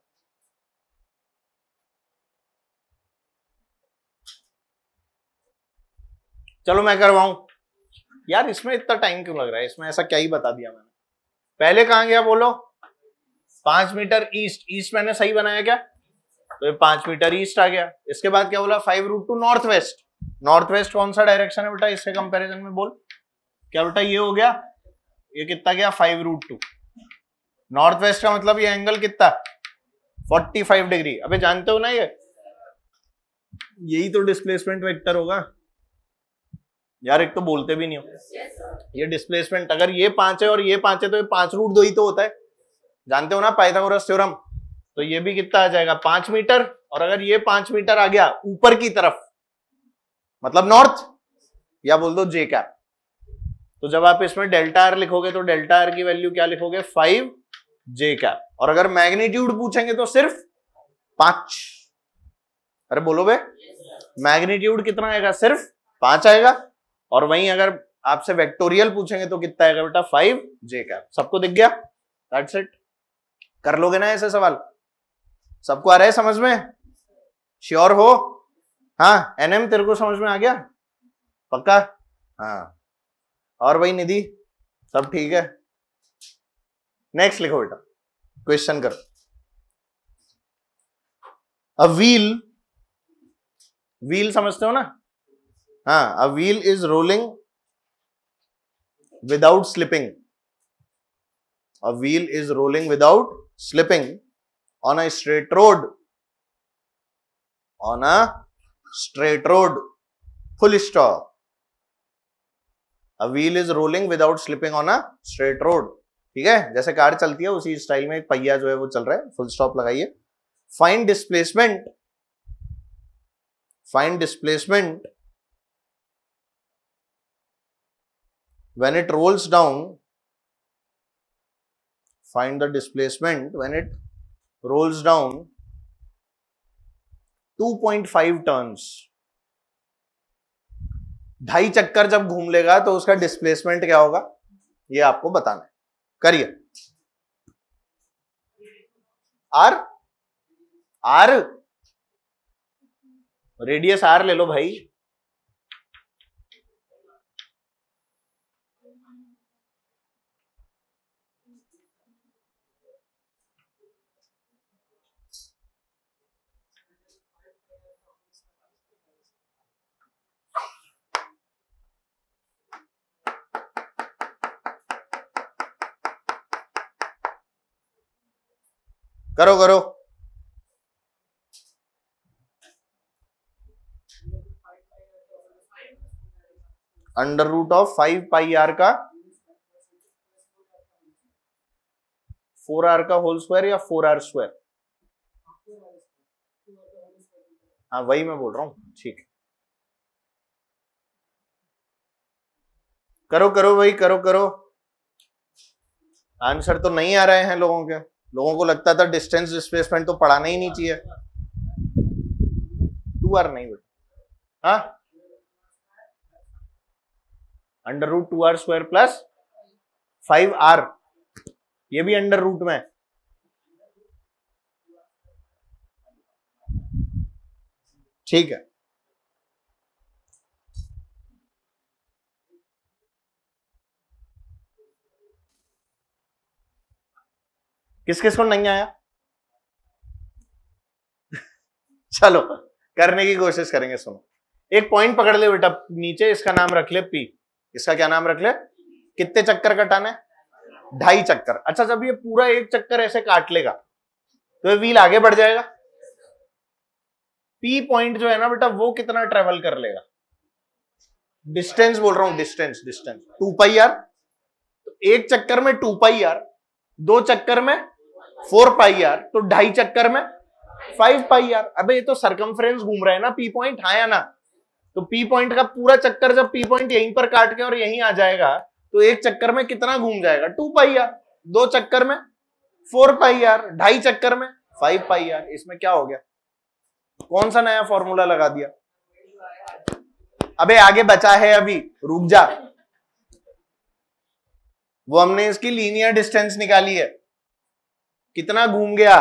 चलो मैं करवाऊं यार, इसमें इतना टाइम क्यों लग रहा है? इसमें ऐसा क्या ही बता दिया मैंने। पहले कहां गया बोलो? 5 मीटर ईस्ट, ईस्ट मैंने सही बनाया क्या? तो ये 5 मीटर ईस्ट आ गया। इसके बाद क्या बोला? 5√2 नॉर्थ वेस्ट। नॉर्थ वेस्ट कौन सा डायरेक्शन है बेटा इसके कंपैरिजन में? बोल क्या बेटा? ये हो गया, ये कितना गया? 5√2। नॉर्थ वेस्ट का मतलब ये एंगल कितना? 45 डिग्री। अबे जानते हो ना ये, यही तो डिस्प्लेसमेंट वेक्टर होगा यार। एक तो बोलते भी नहीं हो। ये डिस्प्लेसमेंट, अगर ये 5 है और ये 5 है तो ये 5√2 ही तो होता है। जानते हो ना पाइथागोरस थ्योरम? तो ये भी कितना आ जाएगा? 5 मीटर। और अगर ये 5 मीटर आ गया ऊपर की तरफ, मतलब नॉर्थ, या बोल दो जे कैप। तो जब आप इसमें डेल्टा आर लिखोगे तो डेल्टा आर की वैल्यू क्या लिखोगे? 5 जे कैप। और अगर मैग्नीट्यूड पूछेंगे तो सिर्फ 5। अरे बोलो बे, मैग्नीट्यूड कितना आएगा? सिर्फ 5 आएगा। और वहीं अगर आपसे वेक्टोरियल पूछेंगे तो कितना आएगा बेटा? 5 जे कैप। सबको दिख गया? That's it. कर लोगे ना ऐसे सवाल? सबको आ रहा है समझ में? श्योर हो? हाँ एनएम तेरे को समझ में आ गया? पक्का? हाँ। और भाई निधि सब ठीक है? नेक्स्ट लिखो बेटा, क्वेश्चन करो। अ व्हील, व्हील समझते हो ना? हाँ, a wheel is rolling without slipping. A wheel is rolling without slipping on a straight road, on a straight road, full stop. A wheel is rolling without slipping on a straight road. ठीक है, जैसे car चलती है उसी style में एक पहिया जो है वो चल रहा है। फुल स्टॉप लगाइए। Find displacement, find displacement when it rolls down, find the displacement when it rolls down 2.5 turns. 2.5 चक्कर जब घूम लेगा तो उसका डिस्प्लेसमेंट क्या होगा, ये आपको बताना है। करिए। आर, आर रेडियस आर ले लो भाई। करो करो। Under root of 5 pi R का 4 आर का होल स्क्वायर या 4 आर स्क्वायर? हाँ वही मैं बोल रहा हूँ, ठीक है। करो करो भाई, करो करो। आंसर तो नहीं आ रहे हैं लोगों के। लोगों को लगता था डिस्टेंस डिस्प्लेसमेंट तो पढ़ाना ही नहीं चाहिए। 2r नहीं बेटा, हाँ √2r² प्लस 5r, ये भी अंडर रूट में। ठीक है, किस किस को नहीं आया? चलो करने की कोशिश करेंगे। सुनो, एक पॉइंट पकड़ ले बेटा नीचे, इसका नाम रख ले P। इसका क्या नाम रख ले? कितने चक्कर कटाने? 2.5 चक्कर। अच्छा, जब ये पूरा एक चक्कर ऐसे काट लेगा तो ये व्हील आगे बढ़ जाएगा। P पॉइंट जो है ना बेटा, वो कितना ट्रेवल कर लेगा? डिस्टेंस बोल रहा हूं, डिस्टेंस, डिस्टेंस 2πr। तो एक चक्कर में 2πr, 2 चक्कर में 4πr, तो 2.5 चक्कर में 5πr। अबे ये तो सरकमफ्रेंस घूम रहा है ना P पॉइंट, हाँ या ना? तो P पॉइंट का पूरा चक्कर जब P पॉइंट यहीं पर काट के और यहीं आ जाएगा तो एक चक्कर में कितना घूम जाएगा? 2πr। 2 चक्कर में 4πr, 2.5 चक्कर में 5πr। इसमें क्या हो गया? कौन सा नया फॉर्मूला लगा दिया? अबे आगे बचा है अभी, रुक जा। वो हमने इसकी लीनियर डिस्टेंस निकाली है, कितना घूम गया।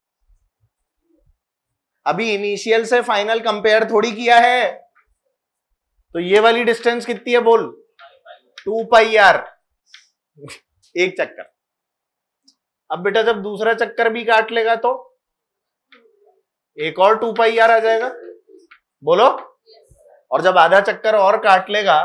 अभी इनिशियल से फाइनल कंपेयर थोड़ी किया है। तो ये वाली डिस्टेंस कितनी है बोल? 2πr, एक चक्कर। अब बेटा जब दूसरा चक्कर भी काट लेगा तो एक और 2πr आ जाएगा, बोलो। और जब आधा चक्कर और काट लेगा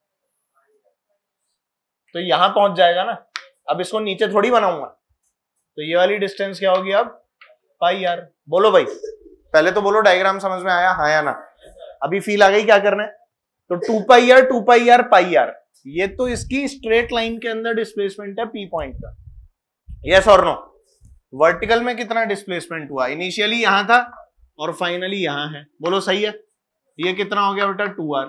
तो यहां पहुंच जाएगा ना। अब इसको नीचे थोड़ी बनाऊंगा, तो ये वाली डिस्टेंस क्या होगी अब? πr। बोलो भाई, पहले तो बोलो डायग्राम समझ में आया, हाँ या ना? अभी फील आ गई क्या करना है? तो 2πr 2πr πr, ये तो इसकी स्ट्रेट लाइन के अंदर डिस्प्लेसमेंट है P पॉइंट का। यस और नो? वर्टिकल में कितना डिस्प्लेसमेंट हुआ? इनिशियली यहां था और फाइनली यहां है, बोलो सही है। ये कितना हो गया बेटा? 2r।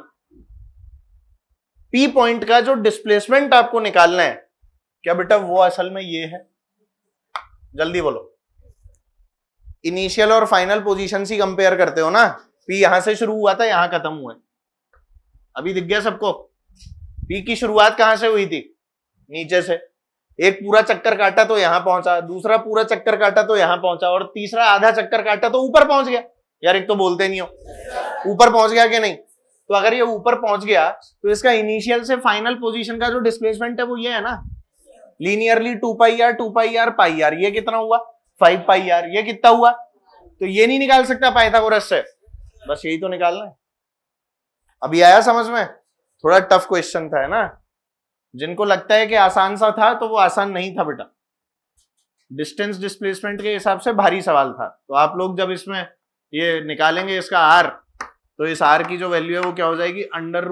P पॉइंट का जो डिस्प्लेसमेंट आपको निकालना है क्या बेटा, वो असल में ये है। जल्दी बोलो। इनिशियल और फाइनल पोजीशन ही कंपेयर करते हो ना। P यहां से शुरू हुआ था, यहां खत्म हुआ है। अभी दिख गया सबको? P की शुरुआत कहां से हुई थी? नीचे से। एक पूरा चक्कर काटा तो यहां पहुंचा, दूसरा पूरा चक्कर काटा तो यहां पहुंचा, और तीसरा आधा चक्कर काटा तो ऊपर पहुंच गया। यार एक तो बोलते नहीं हो, ऊपर पहुंच गया कि नहीं? तो अगर ये ऊपर पहुंच गया तो इसका इनिशियल से फाइनल पोजीशन का जो डिस्प्लेसमेंट है वो ये है ना, लीनियरली 2πr 2πr πr। ये कितना हुआ? 5πr। ये कितना हुआ? तो ये नहीं निकाल सकता पाइथागोरस से, बस यही तो निकालना है। अभी आया समझ में? थोड़ा टफ क्वेश्चन था, है ना? जिनको लगता है कि आसान सा था तो वो आसान नहीं था बेटा। डिस्टेंस डिस्प्लेसमेंट के हिसाब से भारी सवाल था। तो आप लोग जब इसमें ये निकालेंगे इसका r, तो इस r की जो वैल्यू है वो क्या हो जाएगी?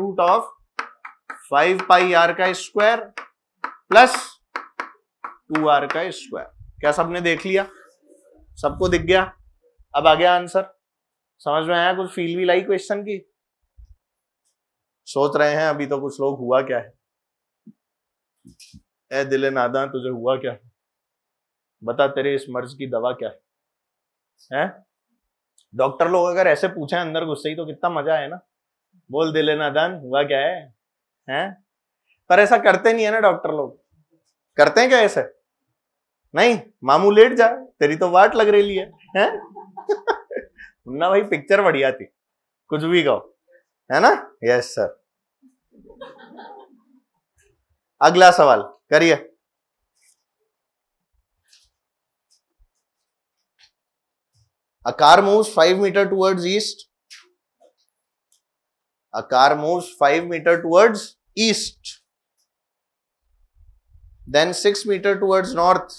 √5πr का स्क्वायर प्लस 2r का स्क्वायर। क्या सबने देख लिया? सबको दिख गया? अब आ गया आंसर। समझ में आया? कुछ फील भी लाई क्वेश्चन की? सोच रहे हैं अभी तो कुछ लोग हुआ क्या है? ए दिले नादान, तुझे हुआ क्या है? बता, तेरे इस मर्ज की दवा क्या है? डॉक्टर लोग अगर ऐसे पूछे अंदर गुस्से ही तो कितना मजा है ना। बोल दिले नादान, हुआ क्या है? हैं? पर ऐसा करते नहीं है ना डॉक्टर लोग। करते हैं क्या ऐसे? नहीं। मामू लेट जा, तेरी तो वाट लग रही है, हैं? मुन्ना भाई पिक्चर बढ़िया थी, कुछ भी कहो, है ना? Yes sir. अगला सवाल करिए। A car moves 5 meters towards east. A car moves 5 meters towards east. Then 6 meters towards north.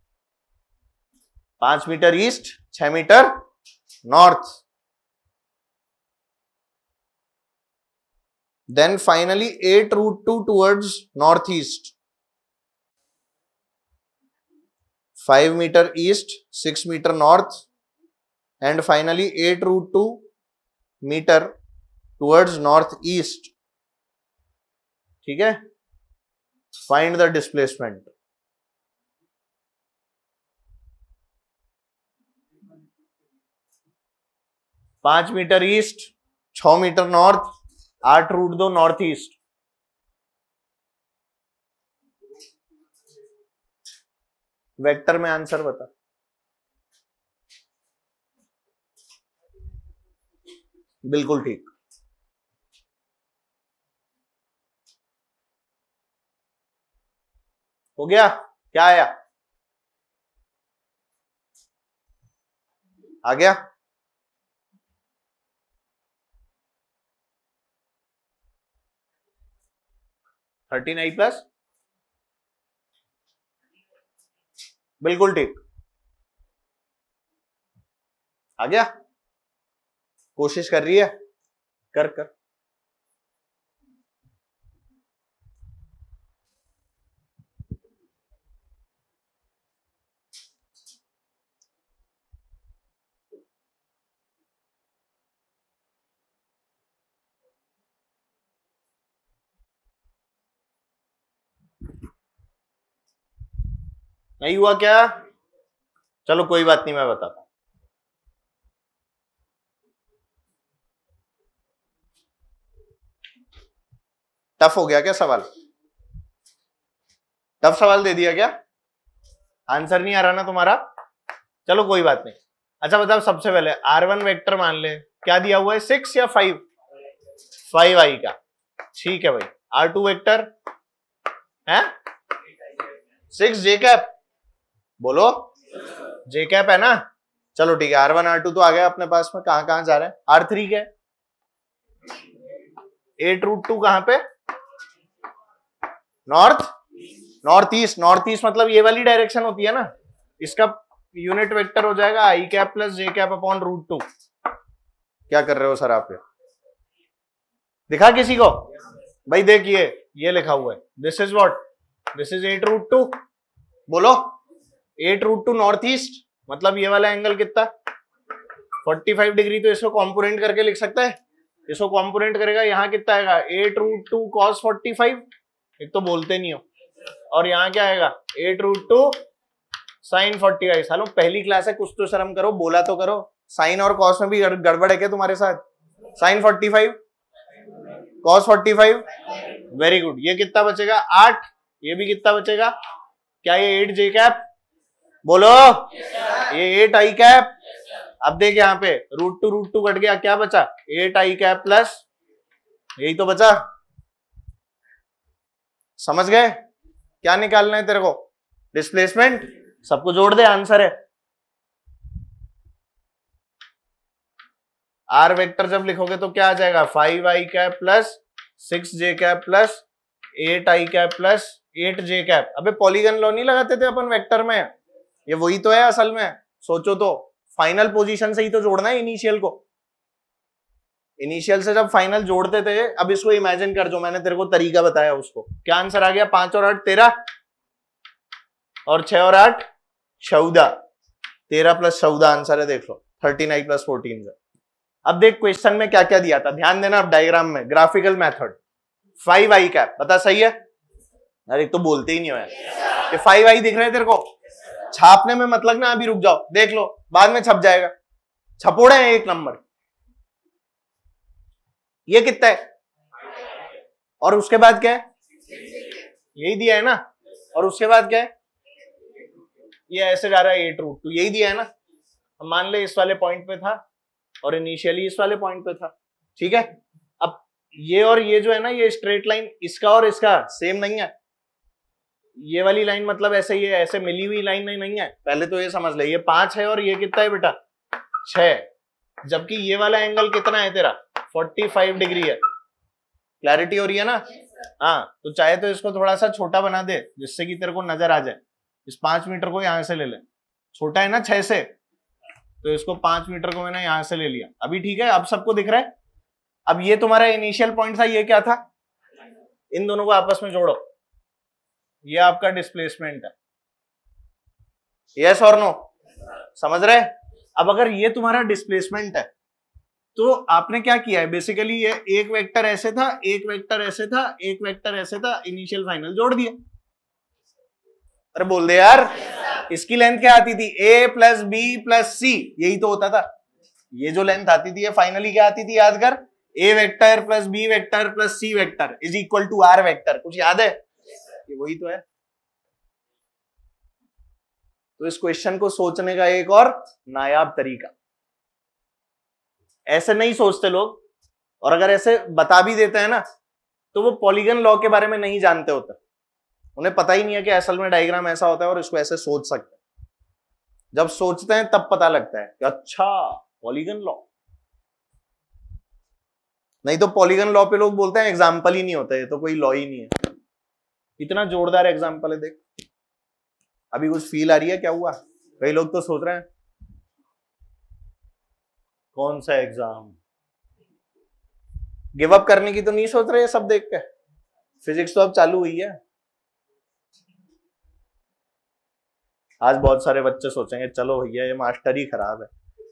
5 metre east, 6 metre north. Then finally 8√2 towards northeast. 5 meter east, 6 meter north, and finally 8√2 metre towards north east, ठीक है, find the displacement. पांच metre east, 6 metre north, 8 root दो north east. Vector में answer बता। बिल्कुल ठीक। हो गया? क्या आया? आ गया? थर्टीन आई प्लस, बिल्कुल ठीक। आ गया? कोशिश कर रही है, कर कर। नहीं हुआ क्या? चलो कोई बात नहीं, मैं बताता हूं। टफ हो गया क्या सवाल? टफ सवाल दे दिया क्या? आंसर नहीं आ रहा ना तुम्हारा? चलो कोई बात नहीं। अच्छा बताओ, सबसे पहले R1 वेक्टर मान ले, क्या दिया हुआ है, 6 या 5? 5 आई का, ठीक है भाई। R2 वेक्टर है 6 जे कैप, बोलो जे कैप है ना। चलो ठीक है, R1 R2 तो आ गया अपने पास में। कहां कहां जा रहे हैं? R3 क्या है? 8 रूट 2 कहां पे? North east. नॉर्थ ईस्ट मतलब ये वाली डायरेक्शन होती है ना, इसका यूनिट वेक्टर हो जाएगा i cap plus j cap upon root 2। क्या कर रहे हो सर आप? दिखा किसी को? भाई देखिए, ये लिखा हुआ है, this is what, this is 8 root 2। बोलो 8 रूट 2 नॉर्थ ईस्ट, मतलब ये वाला एंगल कितना? 45 डिग्री। तो इसको कॉम्पोनेंट करके लिख सकता है, इसको कॉम्पोनेंट करेगा, यहाँ कितना आएगा? 8 रूट 2 कॉस 45। एक तो बोलते नहीं हो। और यहाँ क्या आएगा? 8 रूट 2 साइन 45। सालों पहली क्लास है, कुछ तो शर्म करो, बोला तो करो। साइन और कॉस में भी गड़बड़ है क्या तुम्हारे साथ? Sine 45 cos 45, very good. ये कितना बचेगा? 8। ये भी कितना बचेगा? क्या ये 8 जे कैप? बोलो ये 8 आई कैप। अब देख यहाँ पे रूट टू कट गया, क्या बचा? 8 आई कैप प्लस, यही तो बचा। समझ गए? क्या निकालना है तेरे को? डिस्प्लेसमेंट। सबको जोड़ दे, आंसर है। आर वेक्टर जब लिखोगे तो क्या आ जाएगा? 5 i cap plus 6 j cap plus 8 i cap plus 8 j cap. अबे पॉलीगन लॉ नहीं लगाते थे अपन वेक्टर में? ये वही तो है असल में। सोचो तो, फाइनल पोजीशन से ही तो जोड़ना है इनिशियल को। इनिशियल से जब फाइनल जोड़ते थे, अब इसको इमेजिन कर, जो मैंने तेरे को तरीका बताया उसको। क्या आंसर आ गया? 5 और 8 13, और 6 और 8 14। 13 प्लस 14 आंसर है, देख लो 39 प्लस 14। अब देख क्वेश्चन में क्या क्या दिया था, ध्यान देना। अब डायग्राम में ग्राफिकल मेथड, 5 आई कैप, पता सही है? अरे तो बोलते ही नहीं हो यार। ये 5 आई दिख रहे हैं तेरे को? छापने में मत लगना, अभी रुक जाओ, देख लो, बाद में छप जाएगा। छपोड़े हैं 1 नंबर। ये कितना है? और उसके बाद क्या है? यही दिया है ना। और उसके बाद क्या है? ये ऐसे जा रहा है 8 रूट 2, यही दिया है ना। हम मान ले इस वाले पॉइंट पे था और इनिशियली इस वाले पॉइंट पे था, ठीक है। अब ये और ये जो है ना, ये स्ट्रेट लाइन, इसका और इसका सेम नहीं है। ये वाली लाइन मतलब ऐसे, ये ऐसे मिली हुई लाइन नहीं है। पहले तो ये समझ ले, ये 5 है और ये कितना है बेटा? 6। जबकि ये वाला एंगल कितना है तेरा? 45 डिग्री है। क्लैरिटी हो रही है ना? हाँ, तो चाहे तो इसको थोड़ा सा छोटा बना दे, जिससे कि तेरे को नजर आ जाए। इस 5 मीटर को यहां से ले ले, छोटा है ना 6 से, तो इसको 5 मीटर को मैंने यहां से ले लिया। अभी ठीक है? अब सबको दिख रहा है? अब ये तुम्हारा इनिशियल पॉइंट था, ये क्या था? इन दोनों को आपस में जोड़ो, ये आपका डिस्प्लेसमेंट है। यस और नो? समझ रहे? अब अगर ये तुम्हारा डिस्प्लेसमेंट है, तो आपने क्या किया है बेसिकली, ये एक वेक्टर ऐसे था, एक वेक्टर ऐसे था, एक वेक्टर ऐसे था, इनिशियल फाइनल जोड़ दिया। अरे बोल दे यार, इसकी लेंथ क्या आती थी, a plus b plus c, यही तो होता था। ये जो लेंथ आती थी ये फाइनली क्या आती थी, याद कर, a vector plus b vector plus c vector is equal to r vector. कुछ याद है? ये वही तो है। तो इस क्वेश्चन को सोचने का एक और नायाब तरीका, ऐसे नहीं सोचते लोग, और अगर ऐसे बता भी देते हैं ना तो वो पॉलीगन लॉ के बारे में नहीं जानते होते, उन्हें पता ही नहीं है कि असल में डायग्राम ऐसा होता है और इसको ऐसे सोच सकते हैं। जब सोचते हैं तब पता लगता है कि अच्छा पॉलीगन लॉ। नहीं तो पॉलीगन लॉ पे लोग बोलते हैं एग्जाम्पल ही नहीं होता, ये तो कोई लॉ ही नहीं है। इतना जोरदार एग्जाम्पल है, देख अभी कुछ फील आ रही है क्या हुआ? कई लोग तो सोच रहे हैं कौन सा एग्जाम, गिव अप करने की तो नहीं सोच रहे सब देख के। फिजिक्स तो अब चालू हुई है। आज बहुत सारे बच्चे सोचेंगे चलो भैया ये मास्टर ही खराब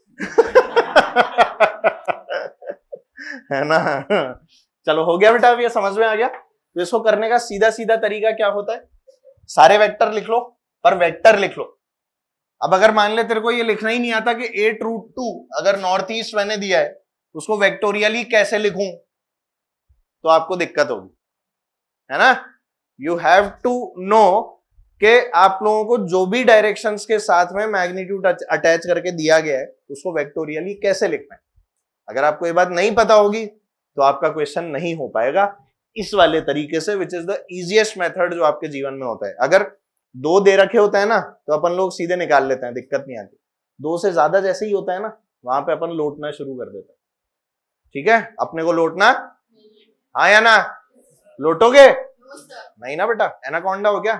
है ना। चलो हो गया बेटा, अब ये समझ में आ गया। तो इसको करने का सीधा सीधा तरीका क्या होता है, सारे वेक्टर लिख लो पर वेक्टर लिख लो। अब अगर मान ले तेरे को ये लिखना ही नहीं आता कि 8√2 अगर नॉर्थ ईस्ट मैंने दिया है उसको वेक्टोरियली कैसे लिखूं, तो आपको दिक्कत होगी, है ना। यू हैव टू नो कि आप लोगों को जो भी डायरेक्शंस के साथ में मैग्नीट्यूड अटैच करके दिया गया है उसको वेक्टोरियली कैसे लिखना है। अगर आपको ये बात नहीं पता होगी तो आपका क्वेश्चन नहीं हो पाएगा इस वाले तरीके से, which is the easiest method जो आपके जीवन में होता है। अगर 2 दे रखे होते हैं ना तो अपन लोग सीधे निकाल लेते हैं, दिक्कत नहीं आती। 2 से ज्यादा जैसे ही होता है ना वहां पे अपन लोटना शुरू कर देते हैं। ठीक है, अपने को लोटना, हाँ या ना? लोटोगे नहीं ना बेटा, एनाकोंडा हो क्या?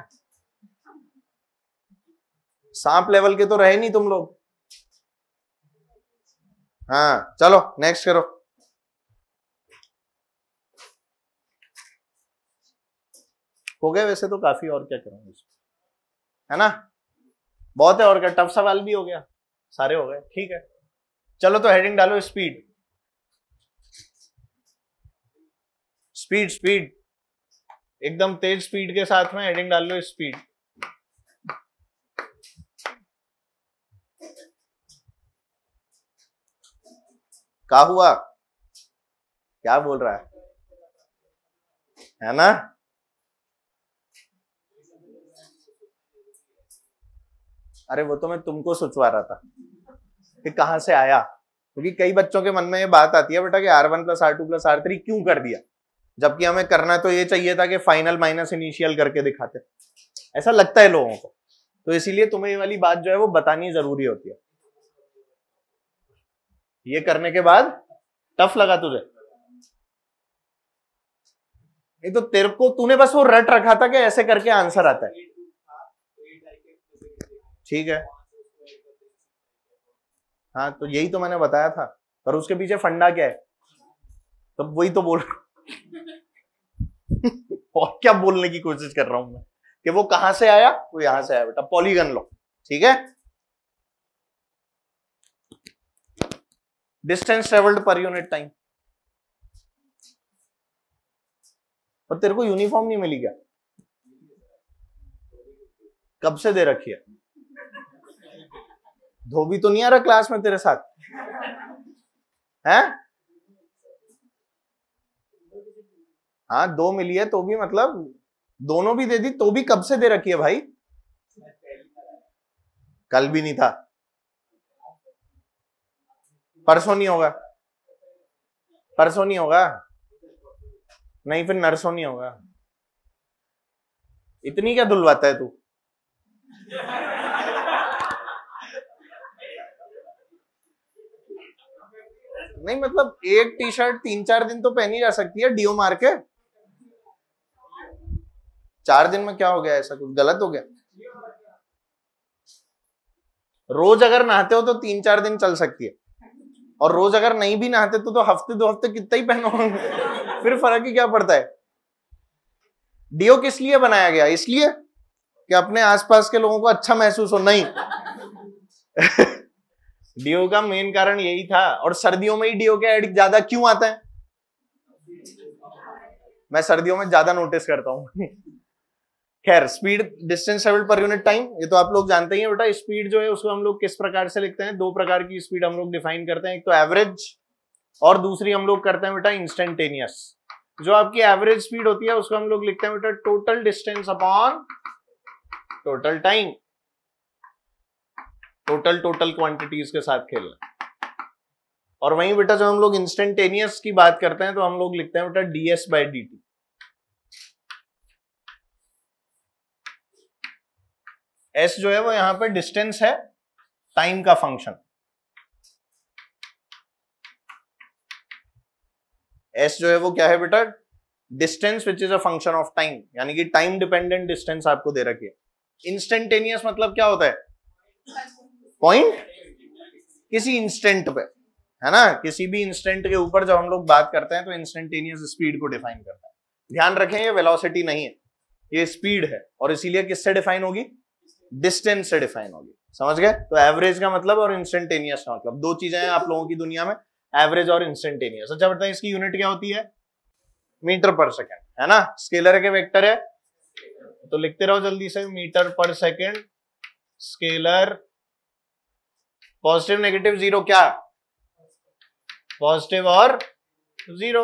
सांप लेवल के तो रहे नहीं तुम लोग। हाँ चलो नेक्स्ट करो। हो गए वैसे तो काफी, और क्या करूंगा, है ना, बहुत है। और क्या, टफ सवाल भी हो गया, सारे हो गए, ठीक है। चलो तो हेडिंग डालो स्पीड, स्पीड स्पीड, एकदम तेज स्पीड के साथ में हेडिंग डाल लो स्पीड। क्या हुआ, क्या बोल रहा है ना? अरे वो तो मैं तुमको सोचवा रहा था कि कहां से आया, क्योंकि कई बच्चों के मन में ये बात आती है बेटा कि R1 + R2 + R3 क्यों कर दिया, जबकि हमें करना तो ये चाहिए था कि फाइनल माइनस इनिशियल करके दिखाते। ऐसा लगता है लोगों को, तो इसीलिए तुम्हें ये वाली बात जो है वो बतानी जरूरी होती है। ये करने के बाद टफ लगा तुझे? नहीं तो तेरे को, तूने बस वो रट रखा था कि ऐसे करके आंसर आता है। ठीक है, हाँ तो यही तो मैंने बताया था, पर उसके पीछे फंडा क्या है, तो वही तो बोल और क्या बोलने की कोशिश कर रहा हूं मैं कि वो कहां से आया, वो यहां से आया बेटा, पॉलीगन लो। ठीक है, distance travelled per unit time. और तेरे को यूनिफॉर्म नहीं मिली क्या? कब से दे रखी है? धोबी तो नहीं आ रहा क्लास में तेरे साथ, हैं? हाँ 2 मिली है तो भी, मतलब दोनों भी दे दी तो भी कब से दे रखी है भाई? कल भी नहीं था, परसों नहीं होगा, परसों नहीं होगा, नहीं फिर नरसों नहीं होगा। इतनी क्या धुलवाता है तू? नहीं मतलब एक टी शर्ट 3-4 दिन तो पहनी जा सकती है डीओ मार के। 4 दिन में क्या हो गया, ऐसा कुछ गलत हो गया? रोज अगर नहाते हो तो 3-4 दिन चल सकती है, और रोज अगर नहीं भी नहाते तो हफ्ते 2 हफ्ते कितना ही पहनो फिर फर्क ही क्या पड़ता है। डीओ किस लिए बनाया गया? इसलिए कि अपने आसपास के लोगों को अच्छा महसूस हो, नहीं डीओ का मेन कारण यही था, और सर्दियों में ही डीओ का एड ज्यादा क्यों आता है? मैं सर्दियों में ज्यादा नोटिस करता हूं। खैर, speed distance travelled per unit time, ये तो आप लोग जानते ही हैं बेटा। स्पीड जो है उसको हम लोग किस प्रकार से लिखते हैं? दो प्रकार की स्पीड हम लोग डिफाइन करते हैं, एक तो एवरेज और दूसरी हम लोग करते हैं बेटा इंस्टेंटेनियस। जो आपकी एवरेज स्पीड होती है उसको हम लोग लिखते हैं बेटा total distance upon total time. Total quantities के साथ खेलना। और वहीं बेटा जब हम लोग इंस्टेंटेनियस की बात करते हैं तो हम लोग लिखते हैं बेटा ds बाय dt। s जो है वो यहां पे डिस्टेंस है, टाइम का फंक्शन। s जो है वो क्या है बेटा? Distance which is a function of time, यानी कि टाइम डिपेंडेंट डिस्टेंस आपको दे रखी है। इंस्टेंटेनियस मतलब क्या होता है? पॉइंट किसी इंस्टेंट पे, है ना? किसी भी इंस्टेंट के ऊपर जब हम लोग बात करते हैं तो इंस्टेंटेनियस स्पीड को डिफाइन करता है। ध्यान रखें, ये वेलोसिटी नहीं है, ये स्पीड है, और इसीलिए किससे डिफाइन होगी? डिस्टेंस से डिफाइन होगी। समझ गए? तो एवरेज का मतलब और इंस्टेंटेनियस का मतलब दो चीजें हैं आप लोगों की दुनिया में, एवरेज और इंस्टेंटेनियस। अच्छा बेटा, इसकी यूनिट क्या होती है? मीटर पर सेकेंड, है ना? स्केलर के वेक्टर है तो लिखते रहो जल्दी से, metre per second scalar. Positive negative zero, क्या? पॉजिटिव और जीरो।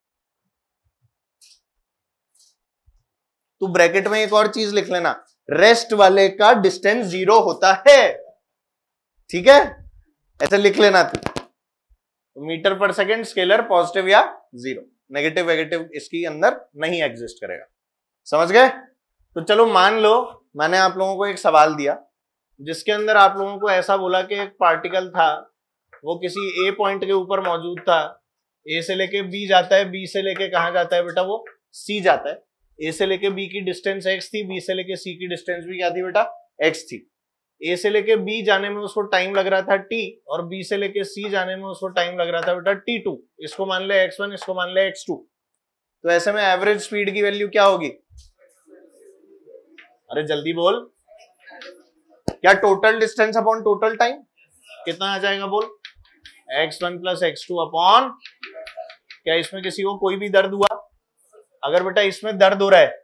तो ब्रैकेट में एक और चीज लिख लेना, रेस्ट वाले का डिस्टेंस जीरो होता है। ठीक है, ऐसे लिख लेना। तो metre per second scalar positive या जीरो, नेगेटिव वेगेटिव इसकी अंदर नहीं एग्जिस्ट करेगा। समझ गए? तो चलो मान लो मैंने आप लोगों को एक सवाल दिया जिसके अंदर आप लोगों को ऐसा बोला कि एक पार्टिकल था, वो किसी ए पॉइंट के ऊपर मौजूद था, ए से लेके बी जाता है, बी से लेके कहां जाता है बेटा? वो सी जाता है। ए से लेके बी की डिस्टेंस x थी, बी से लेके सी की डिस्टेंस भी क्या थी बेटा? x थी। ए से लेके बी जाने में उसको टाइम लग रहा था t, और बी से लेके सी जाने में उसको टाइम लग रहा था बेटा t2। इसको मान ले x1, इसको मान ले x2। तो ऐसे में एवरेज स्पीड की वैल्यू क्या होगी? अरे जल्दी बोल, क्या total distance upon total time कितना आ जाएगा? बोल। x1 प्लस x2 अपॉन, क्या इसमें किसी को कोई भी दर्द हुआ? अगर बेटा इसमें दर्द हो रहा है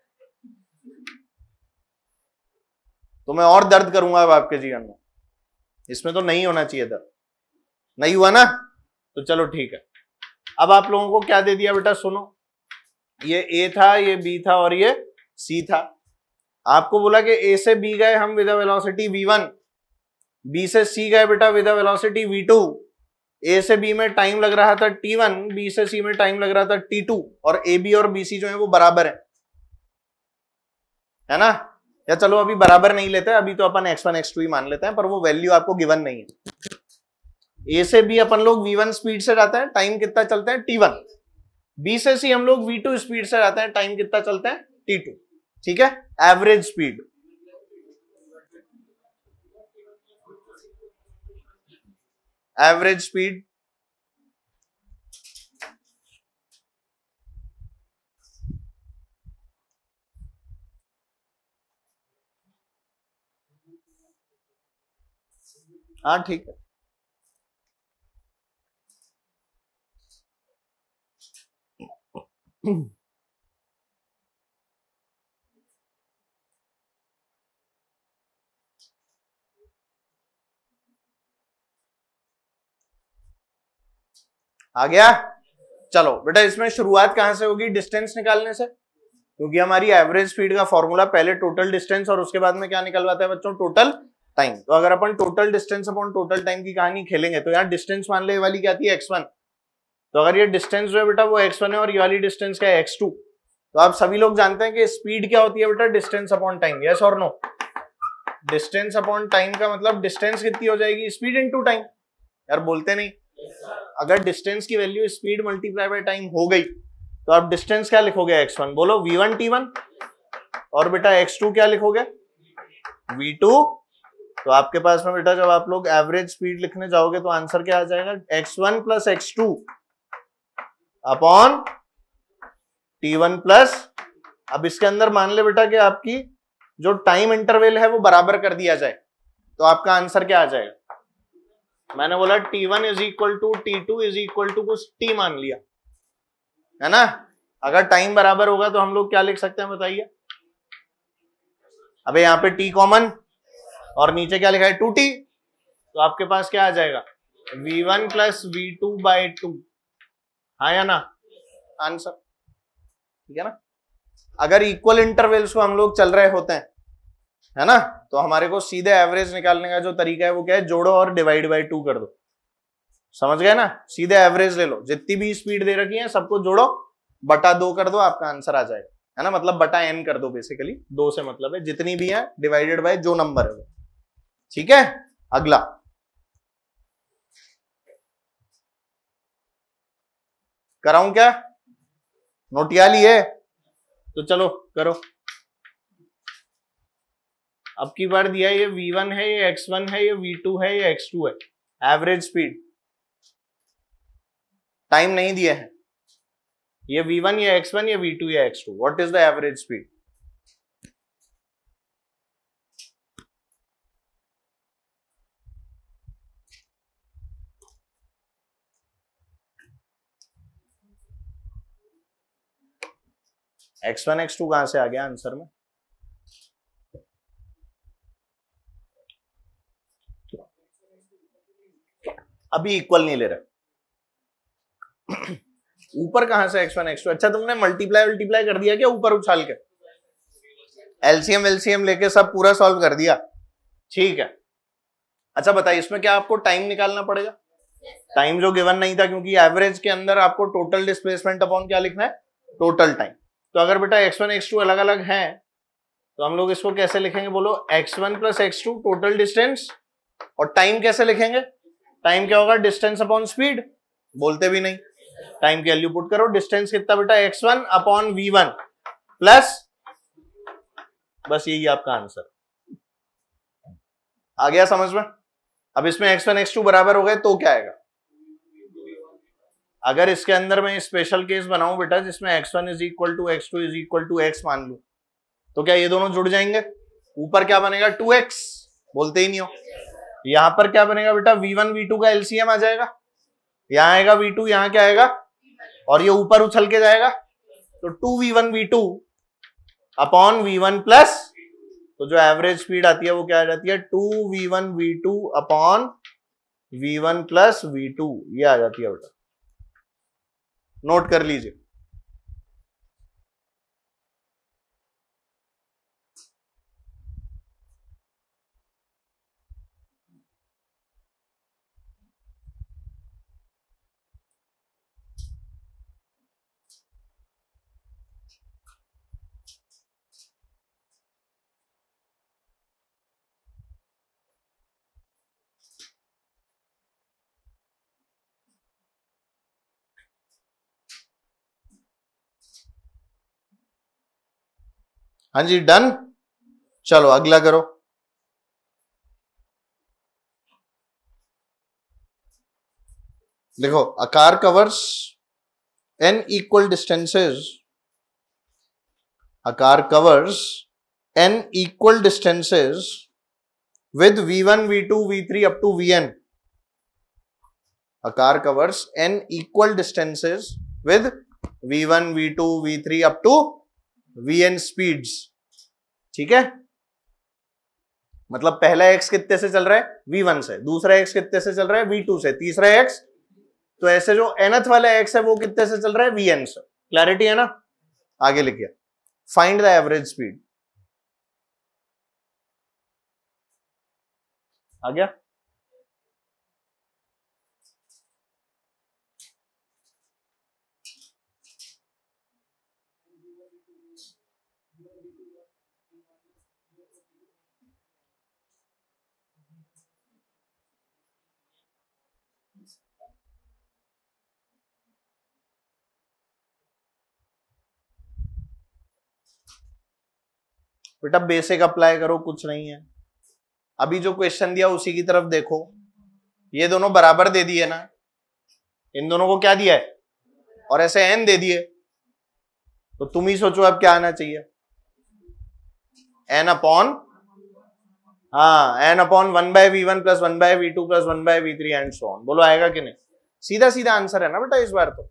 तो मैं और दर्द करूंगा अब आपके जीवन में। इसमें तो नहीं होना चाहिए दर्द, नहीं हुआ ना? तो चलो ठीक है। अब आप लोगों को क्या दे दिया बेटा? सुनो, ये ए था, ये बी था और ये सी था। आपको बोला कि ए से बी गए हम विद वेलोसिटी v1, बी से सी गए बेटा विद वेलोसिटी v2। ए से बी में टाइम लग रहा था t1, बी से सी में टाइम लग रहा था t2, और ए बी और बी सी जो है वो बराबर है ना? या चलो अभी बराबर नहीं लेते, अभी तो अपन x1 x2 ही मान लेते हैं, पर वो वैल्यू आपको गिवन नहीं है। ए से बी अपन लोग v1 स्पीड से जाते हैं, टाइम कितना चलते हैं? t1। बी से सी हम लोग v2 स्पीड से जाते हैं, टाइम कितना चलते हैं? t2। ठीक है, एवरेज स्पीड। एवरेज स्पीड हाँ ठीक है। आ गया? चलो बेटा, इसमें शुरुआत कहां से होगी? डिस्टेंस निकालने से, क्योंकि हमारी एवरेज स्पीड का फॉर्मूला पहले टोटल डिस्टेंस और उसके बाद में क्या निकलवाता है बच्चों? Total time. तो अगर अपन total distance upon total time की कहानी खेलेंगे तो यहाँ डिस्टेंस मान ले वाली क्या थी? x1। तो अगर ये डिस्टेंस जो है बेटा वो x1 है और ये वाली डिस्टेंस क्या है? x2। तो आप सभी लोग जानते हैं कि स्पीड क्या होती है बेटा? Distance upon time. यस और नो? डिस्टेंस अपॉन टाइम का मतलब डिस्टेंस कितनी हो जाएगी? Speed into time. यार बोलते नहीं? अगर डिस्टेंस की value speed multiply by time हो गई तो आप डिस्टेंस क्या लिखोगे? x1। बोलो v1 t1, और बेटा x2 क्या लिखोगे? v2। तो आपके पास में बेटा जब आप लोग एवरेज स्पीड लिखने जाओगे तो आंसर क्या आ जाएगा? x1 plus x2 upon t1 plus, अब इसके अंदर मान ले बेटा कि आपकी जो टाइम इंटरवल है वो बराबर कर दिया जाए, तो आपका आंसर क्या आ जाएगा? मैंने बोला T1 is equal to T2 is equal to कुछ T मान लिया, है ना। अगर टाइम बराबर होगा तो हम लोग क्या लिख सकते हैं बताइए। अबे यहाँ पे T कॉमन और नीचे क्या लिखा है 2T, तो आपके पास क्या आ जाएगा V1 प्लस V2 बाई 2, हाँ या ना आंसर, ठीक है ना। अगर इक्वल इंटरवल्स को हम लोग चल रहे होते हैं, है ना, तो हमारे को सीधे एवरेज निकालने का जो तरीका है वो क्या है, जोड़ो और डिवाइड बाई 2 कर दो। समझ गए ना, सीधे एवरेज ले लो, जितनी भी स्पीड दे रखी है सबको जोड़ो, बटा 2 कर दो, आपका आंसर आ जाएगा, है ना। मतलब बटा n कर दो, बेसिकली 2 से मतलब है जितनी भी है डिवाइडेड बाय जो नंबर है वो, ठीक है। अगला कराऊं क्या, नोटिया लिए तो चलो करो। अब की बार दिया ये V1 है, ये X1 है, ये V2 है, ये X2 है, एवरेज स्पीड, टाइम नहीं दिया है, ये V1 ये X1 ये V2 ये X2, what is the average speed. X1 X2 कहां से आ गया आंसर में, अभी इक्वल नहीं ले रहे, ऊपर कहां से X1 X2, अच्छा तुमने मल्टीप्लाई कर दिया क्या ऊपर उछाल के, एलसीएम लेके सब पूरा सॉल्व कर दिया, ठीक है। अच्छा बताइए इसमें क्या आपको टाइम निकालना पड़ेगा, टाइम जो गिवन नहीं था, क्योंकि एवरेज के अंदर आपको टोटल डिस्प्लेसमेंट अपॉन क्या लिखना है, टोटल टाइम। तो अगर बेटा X1 X2 अलग अलग हैं तो हम लोग इसको कैसे लिखेंगे बोलो, X1 plus X2 total distance, और टाइम कैसे लिखेंगे, टाइम क्या होगा डिस्टेंस अपॉन स्पीड, बोलते भी नहीं, टाइम की वैल्यू पुट करो, डिस्टेंस कितना बेटा X1 अपॉन V1 प्लस, बस यही आपका आंसर आ गया समझ में। अब इसमें X1 X2 बराबर हो गए तो क्या आएगा, अगर इसके अंदर मैं स्पेशल केस बनाऊं बेटा जिसमें X1 is equal to X2 is equal to X मान लू, तो क्या ये दोनों जुड़ जाएंगे, ऊपर क्या बनेगा 2X, बोलते ही नहीं हो, यहां पर क्या बनेगा बेटा V1 V2 का एलसीएम आ जाएगा, यहां आएगा V2 यहां क्या आएगा, और ये ऊपर उछल के जाएगा, तो 2V1 V2 upon V1 plus, तो जो एवरेज स्पीड आती है वो क्या आ जाती है 2V1 V2 upon V1 plus V2, ये आ जाती है बेटा, नोट कर लीजिए। हाँ जी डन, चलो अगला करो। देखो a car covers n equal distances, a car covers n equal distances with V1 V2 V3 up to Vn, a car covers n equal distances with V1 V2 V3 up to Vn speeds, ठीक है। मतलब पहला x कितने से चल रहा है V1 से, दूसरा x कितने से चल रहा है V2 से, तीसरा x, तो ऐसे जो nth वाला x है वो कितने से चल रहा है Vn से, क्लैरिटी है ना। आगे लिखिए फाइंड द एवरेज स्पीड, आ गया। बेटा बेसिक अप्लाई करो, कुछ नहीं है, अभी जो क्वेश्चन दिया उसी की तरफ देखो, ये दोनों बराबर दे दिए ना, इन दोनों को क्या दिया है और ऐसे n दे दिए, तो तुम ही सोचो अब क्या आना चाहिए, n अपॉन हाँ, n upon 1/v1 plus 1/v2 plus 1/v3 and so on. बोलो आएगा कि नहीं? सीधा सीधा आंसर है ना बेटा इस बार तो।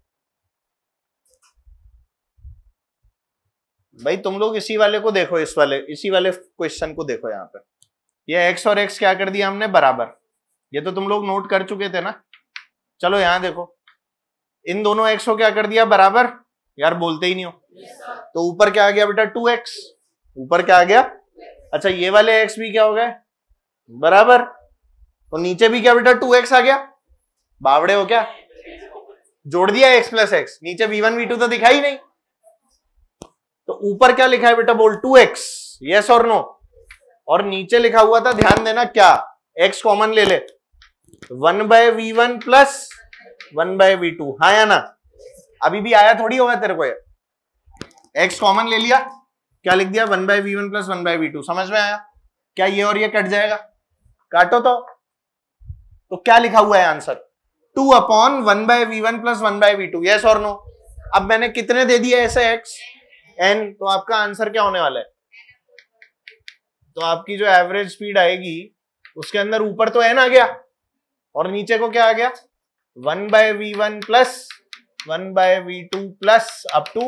भाई तुम लोग इसी वाले को देखो, इसी वाले क्वेश्चन को देखो। यहाँ पे ये x और x क्या कर दिया हमने? बराबर। ये तो तुम लोग नोट कर चुके थे ना। चलो यहाँ देखो, इन दोनों x को क्या कर दिया? बराबर। यार बोलते ही नहीं हो। तो ऊपर क्या आ गया बेटा? 2x। ऊपर क्या आ गया? अच्छा, ये वाले x भी क्या हो गए? बराबर। तो नीचे भी क्या बेटा? 2x आ गया। बावड़े हो क्या? जोड़ दिया x प्लस x, नीचे v1 v2 तो दिखा ही नहीं। तो ऊपर क्या लिखा है बेटा? बोल 2x, यस और नो। और नीचे लिखा हुआ था, ध्यान देना क्या, x कॉमन ले ले, 1/v1 प्लस 1/v2। हाँ या ना? अभी भी आया थोड़ी होगा तेरे को ये। x कॉमन ले लिया, क्या लिख दिया? 1/v1 plus 1/v2। समझ में आया? क्या ये और ये कट जाएगा? काटो तो क्या लिखा हुआ है answer? 2 upon 1/v1 plus 1/v2। Yes और नो? अब मैंने कितने दे दिए ऐसे x? n। तो आपका आंसर क्या होने वाला है? तो आपकी जो एवरेज स्पीड आएगी उसके अंदर ऊपर तो n आ गया और नीचे को क्या आ गया? 1/v1 plus 1/v2 plus up to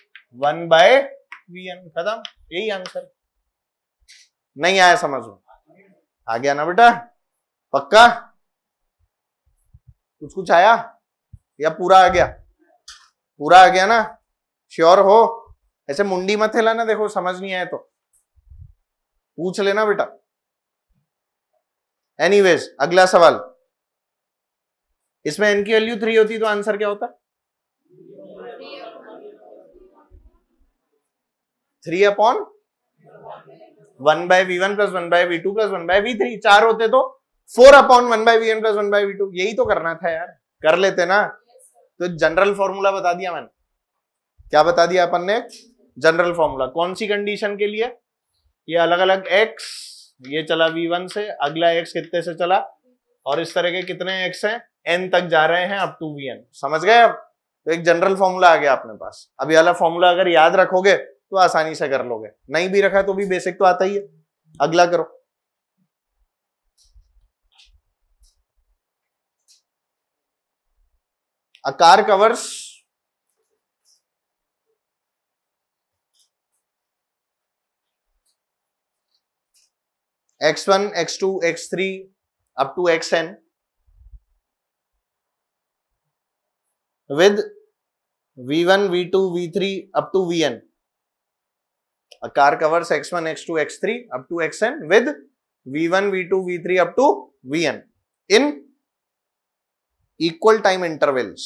1/vn। खत्म। यही आंसर। नहीं आया समझ में? आ गया ना बेटा? पक्का? कुछ आया या पूरा आ गया? पूरा आ गया ना? श्योर हो? ऐसे मुंडी मत हिलाना, देखो समझ नहीं आए तो पूछ लेना बेटा। एनीवेज, अगला सवाल। इसमें n की वैल्यू 3 होती तो आंसर क्या होता? 3 upon 1/v1 plus 1/v2 plus 1/v3। 4 होते तो 4 अपॉन 1/vn प्लस 1/v2। यही तो करना था यार, कर लेते ना। तो जनरल फॉर्मूला बता दिया मैंने। क्या बता दिया अपन ने? General formula. कौन सी कंडीशन के लिए? ये अलग अलग x, ये चला v1 से, अगला x कितने से चला, और इस तरह के कितने x हैं? n तक जा रहे हैं अप टू vn। समझ गए? अब तो एक जनरल फॉर्मूला आ गया अपने पास। अब ये वाला फॉर्मूला अगर याद रखोगे तो आसानी से कर लोगे, नहीं भी रखा तो भी बेसिक तो आता ही है। अगला करो। A car covers x1, x2, x3 up to xn with v1, v2, v3 up to vn. A car covers x1, x2, x3 up to xn with v1, v2, v3 up to vn in equal time intervals.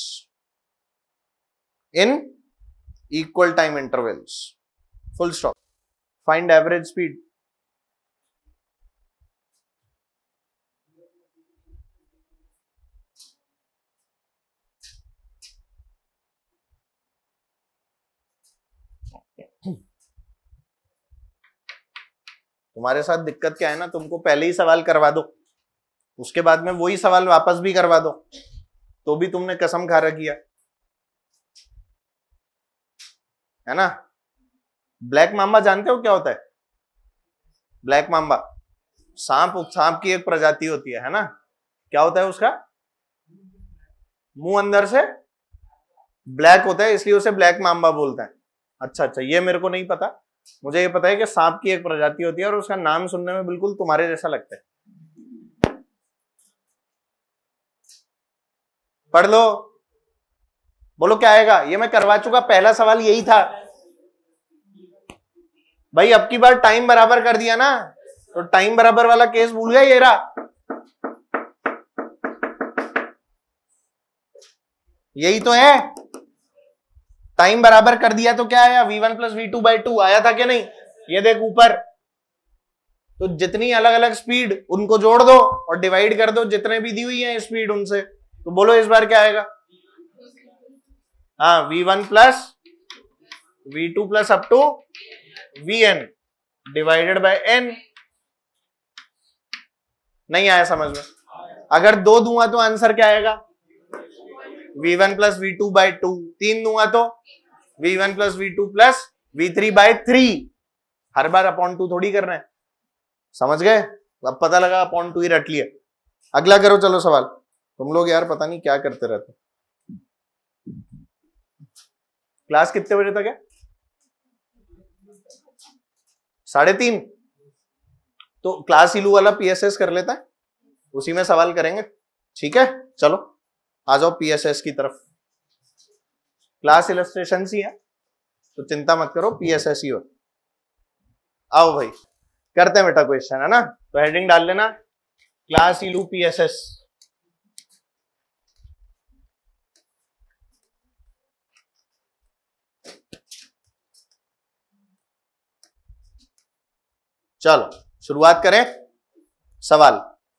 In equal time intervals. Full stop. Find average speed. तुम्हारे साथ दिक्कत क्या है ना, तुमको पहले ही सवाल करवा दो, उसके बाद में वही सवाल वापस भी करवा दो, तो भी तुमने कसम खा रखी है ना। ब्लैक मांबा जानते हो क्या होता है? ब्लैक मांबा सांप की एक प्रजाति होती है ना। क्या होता है उसका? मुंह अंदर से ब्लैक होता है, इसलिए उसे ब्लैक मांबा बोलते हैं। अच्छा, ये मेरे को नहीं पता। मुझे ये पता है कि सांप की एक प्रजाति होती है और उसका नाम सुनने में बिल्कुल तुम्हारे जैसा लगता है। पढ़ लो, बोलो क्या आएगा? ये मैं करवा चुका, पहला सवाल यही था भाई। अब की बार टाइम बराबर कर दिया ना, तो टाइम बराबर वाला केस भूल गया। ये रहा, यही तो है। टाइम बराबर कर दिया तो क्या आया? v1 प्लस v2/2 आया था क्या नहीं? ये देख ऊपर। तो जितनी अलग अलग स्पीड उनको जोड़ दो और डिवाइड कर दो जितने भी दी हुई है स्पीड उनसे। तो बोलो इस बार क्या आएगा? हाँ, v1 plus v2 plus up to vn divided by n। नहीं आया समझ में? अगर 2 दूंगा तो आंसर क्या आएगा? v1 plus v2/2। 3 दूंगा तो v1 plus v2 plus v3/3। हर बार अपॉन 2 थोड़ी करना है। समझ गए? अब पता लगा अपॉन 2 ही रट लिया। अगला करो चलो सवाल। तुम लोग यार पता नहीं क्या करते रहते। क्लास कितने बजे तक है? 3:30। तो क्लास इलू वाला पीएसएस कर लेता है, उसी में सवाल करेंगे। ठीक है चलो आ जाओ पीएसएस की तरफ। क्लास इलस्ट्रेशन ही है तो चिंता मत करो, पीएसएस ही हो। आओ भाई करते हैं बेटा क्वेश्चन, है ना? तो हेडिंग डाल लेना क्लास इलू पीएसएस। चलो शुरुआत करें। सवाल,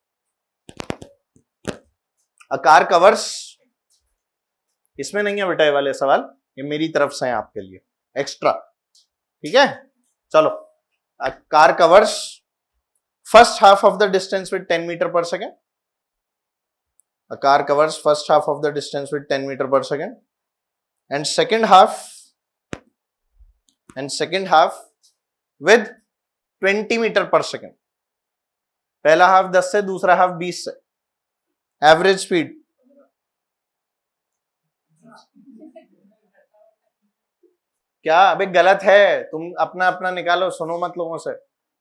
अ कार कवर्स, इसमें नहीं है बेटा ये वाले सवाल, ये मेरी तरफ से है आपके लिए एक्स्ट्रा। ठीक है चलो। A car covers first half of the distance with 10 metre per second. A car covers first half of the distance with 10 metre per second and second half with 20 metre per second. पहला half 10 से, दूसरा half 20 से। Average speed क्या? अबे गलत है, तुम अपना अपना निकालो, सुनो मत लोगों से।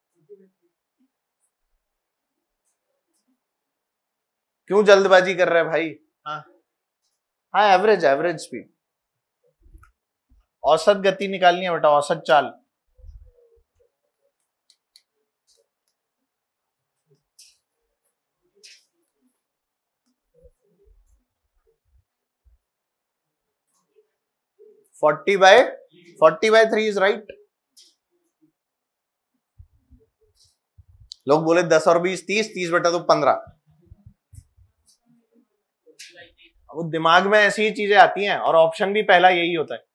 क्यों जल्दबाजी कर रहे हैं भाई? हाँ एवरेज स्पीड, औसत गति निकालनी है बेटा, औसत चाल। Forty by 3 is right. लोग बोले 10 और 20 30 बेटा तो 15। वो दिमाग में ऐसी ही चीजें आती हैं और ऑप्शन भी पहला यही होता है।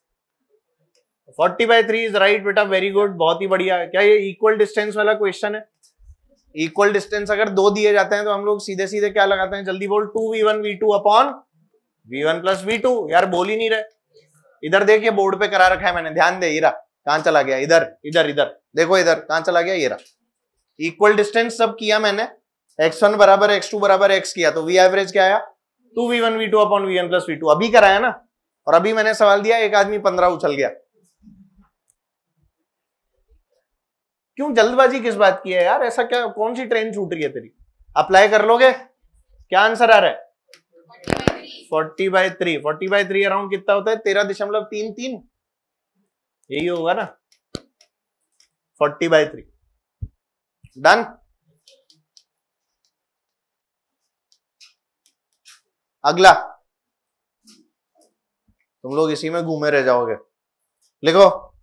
40 बाय 3 इज राइट बेटा, वेरी गुड, बहुत ही बढ़िया। क्या ये इक्वल डिस्टेंस वाला क्वेश्चन है? इक्वल डिस्टेंस अगर 2 दिए जाते हैं तो हम लोग सीधे सीधे क्या लगाते हैं? जल्दी बोल। 2v1 v2 upon v1 plus v2। यार बोल ही नहीं रहे। इधर देखिए बोर्ड पे करा रखा है मैंने, ध्यान दे। हीरा कहां चला गया? इधर इधर इधर देखो, इधर कहां चला गया? ये रहा। इक्वल डिस्टेंस सब किया मैंने, x1 बराबर x2 बराबर x किया तो v एवरेज क्या आया? 2v1 v2 upon v1 plus v2। अभी कराया ना, और अभी मैंने सवाल दिया, एक आदमी 15 उछल गया। क्यों जल्दबाजी किस बात की है यार? ऐसा क्या, कौन सी ट्रेन छूट रही है तेरी? अप्लाई कर लोगे? क्या आंसर आ रहा है? 40 बाय 3। 40 बाय 3 अराउंड कितना होता है? 13.33। यही होगा ना, 40 बाय 3। डन। अगला, तुम लोग इसी में घूमे रह जाओगे। लिखो,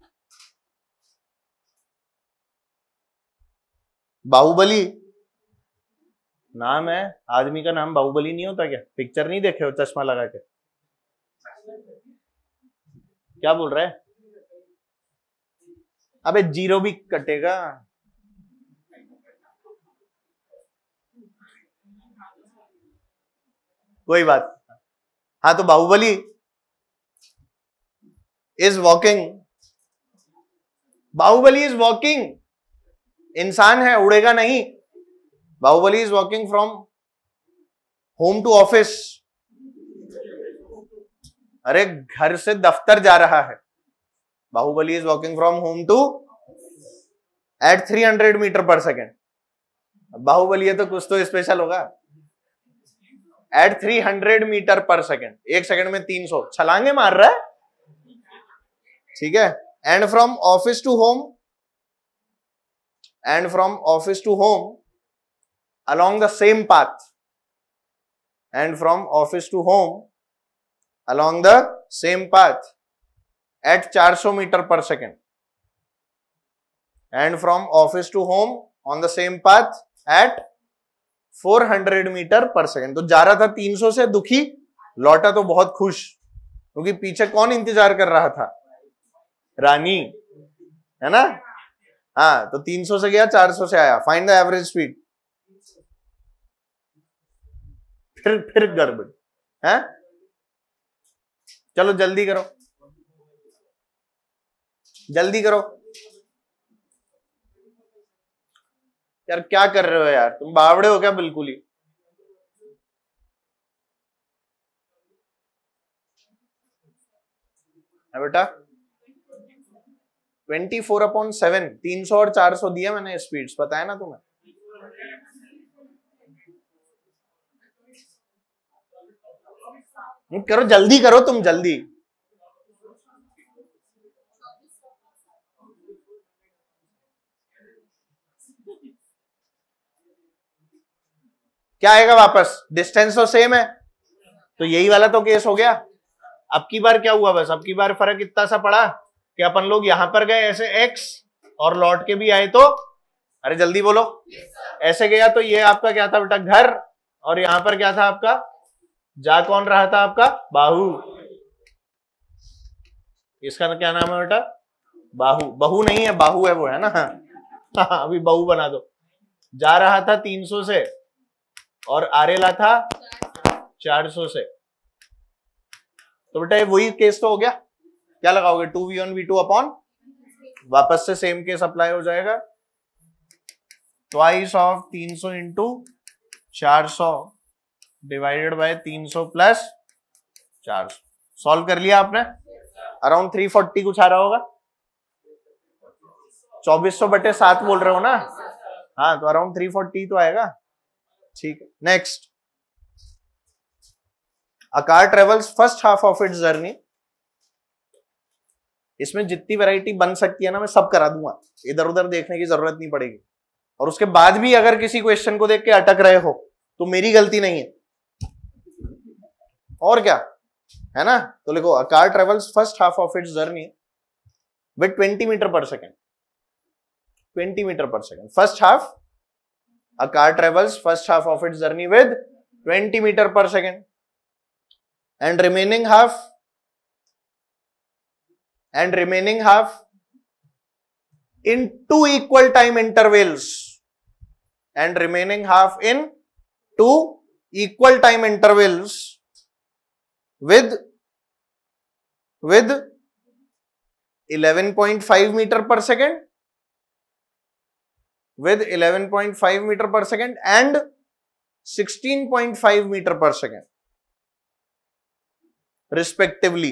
बाहुबली नाम है, आदमी का नाम बाहुबली नहीं होता क्या? पिक्चर नहीं देखे हो चश्मा लगा के? क्या बोल रहा है? अबे जीरो भी कटेगा। कोई बात। हाँ तो बाहुबली इज वॉकिंग। इंसान है, उड़ेगा नहीं। Baahubali is walking from home to office. अरे घर से दफ्तर जा रहा है। Baahubali is walking from home to at 300 metre per second. Baahubali है तो कुछ तो स्पेशल होगा। एट 300 मीटर पर सेकेंड, एक सेकंड में 300 छलांगे मार रहा है। ठीक है। And from office to home along the same path, and from office to home along the same path at 400 metre per second, and from office to home on the same path at 400 metre per second. तो जा रहा था 300 से, दुखी, लौटा तो बहुत खुश, क्योंकि पीछे कौन इंतजार कर रहा था? रानी, है ना? हाँ तो 300 से गया, 400 से आया। Find the average speed. फिर गड़बड़ है। चलो जल्दी करो, जल्दी करो। यार क्या कर रहे हो यार, तुम बावड़े हो क्या बिल्कुल ही? है बेटा 24/7, 300 और 400 दिया मैंने स्पीड्स, बताया ना तुम्हें। करो जल्दी करो तुम जल्दी। क्या आएगा वापस, डिस्टेंस तो सेम है, तो यही वाला तो केस हो गया। अब की बार क्या हुआ, बस अब की बार फर्क इतना सा पड़ा कि अपन लोग यहां पर गए ऐसे x और लौट के भी आए तो, अरे जल्दी बोलो, ऐसे गया तो ये आपका क्या था बेटा, घर, और यहां पर क्या था आपका, जा कौन रहा था आपका, बाहु। इसका क्या नाम है बेटा, बाहु। बहू नहीं है, बाहु है वो, है ना। अभी बहू बना दो। जा रहा था 300 से और आरेला था 400 से, तो बेटा ये वही केस तो हो गया। क्या लगाओगे, 2v1 v2 अपॉन, वापस से सेम केस अप्लाई हो जाएगा, twice of 300 into 400 divided by 300 plus 400। Solve कर लिया आपने, अराउंड 340 कुछ आ रहा होगा, 2400/7 बोल रहे हो ना, हाँ तो अराउंड 340 तो आएगा। ठीक है, next, a car travels first half of its journey. इसमें जितनी वैरायटी बन सकती है ना मैं सब करा दूंगा, इधर उधर देखने की जरूरत नहीं पड़ेगी। और उसके बाद भी अगर किसी क्वेश्चन को देख के अटक रहे हो तो मेरी गलती नहीं है, और क्या है ना। तो लिखो, a car travels first half of its journey with 20 metre per second, 20 metre per second, first half, a car travels first half of its journey with 20 meter per second and remaining half in 2 equal time intervals, and remaining half in 2 equal time intervals with 11.5 meter per second, with 11.5 meter per second and 16.5 meter per second respectively.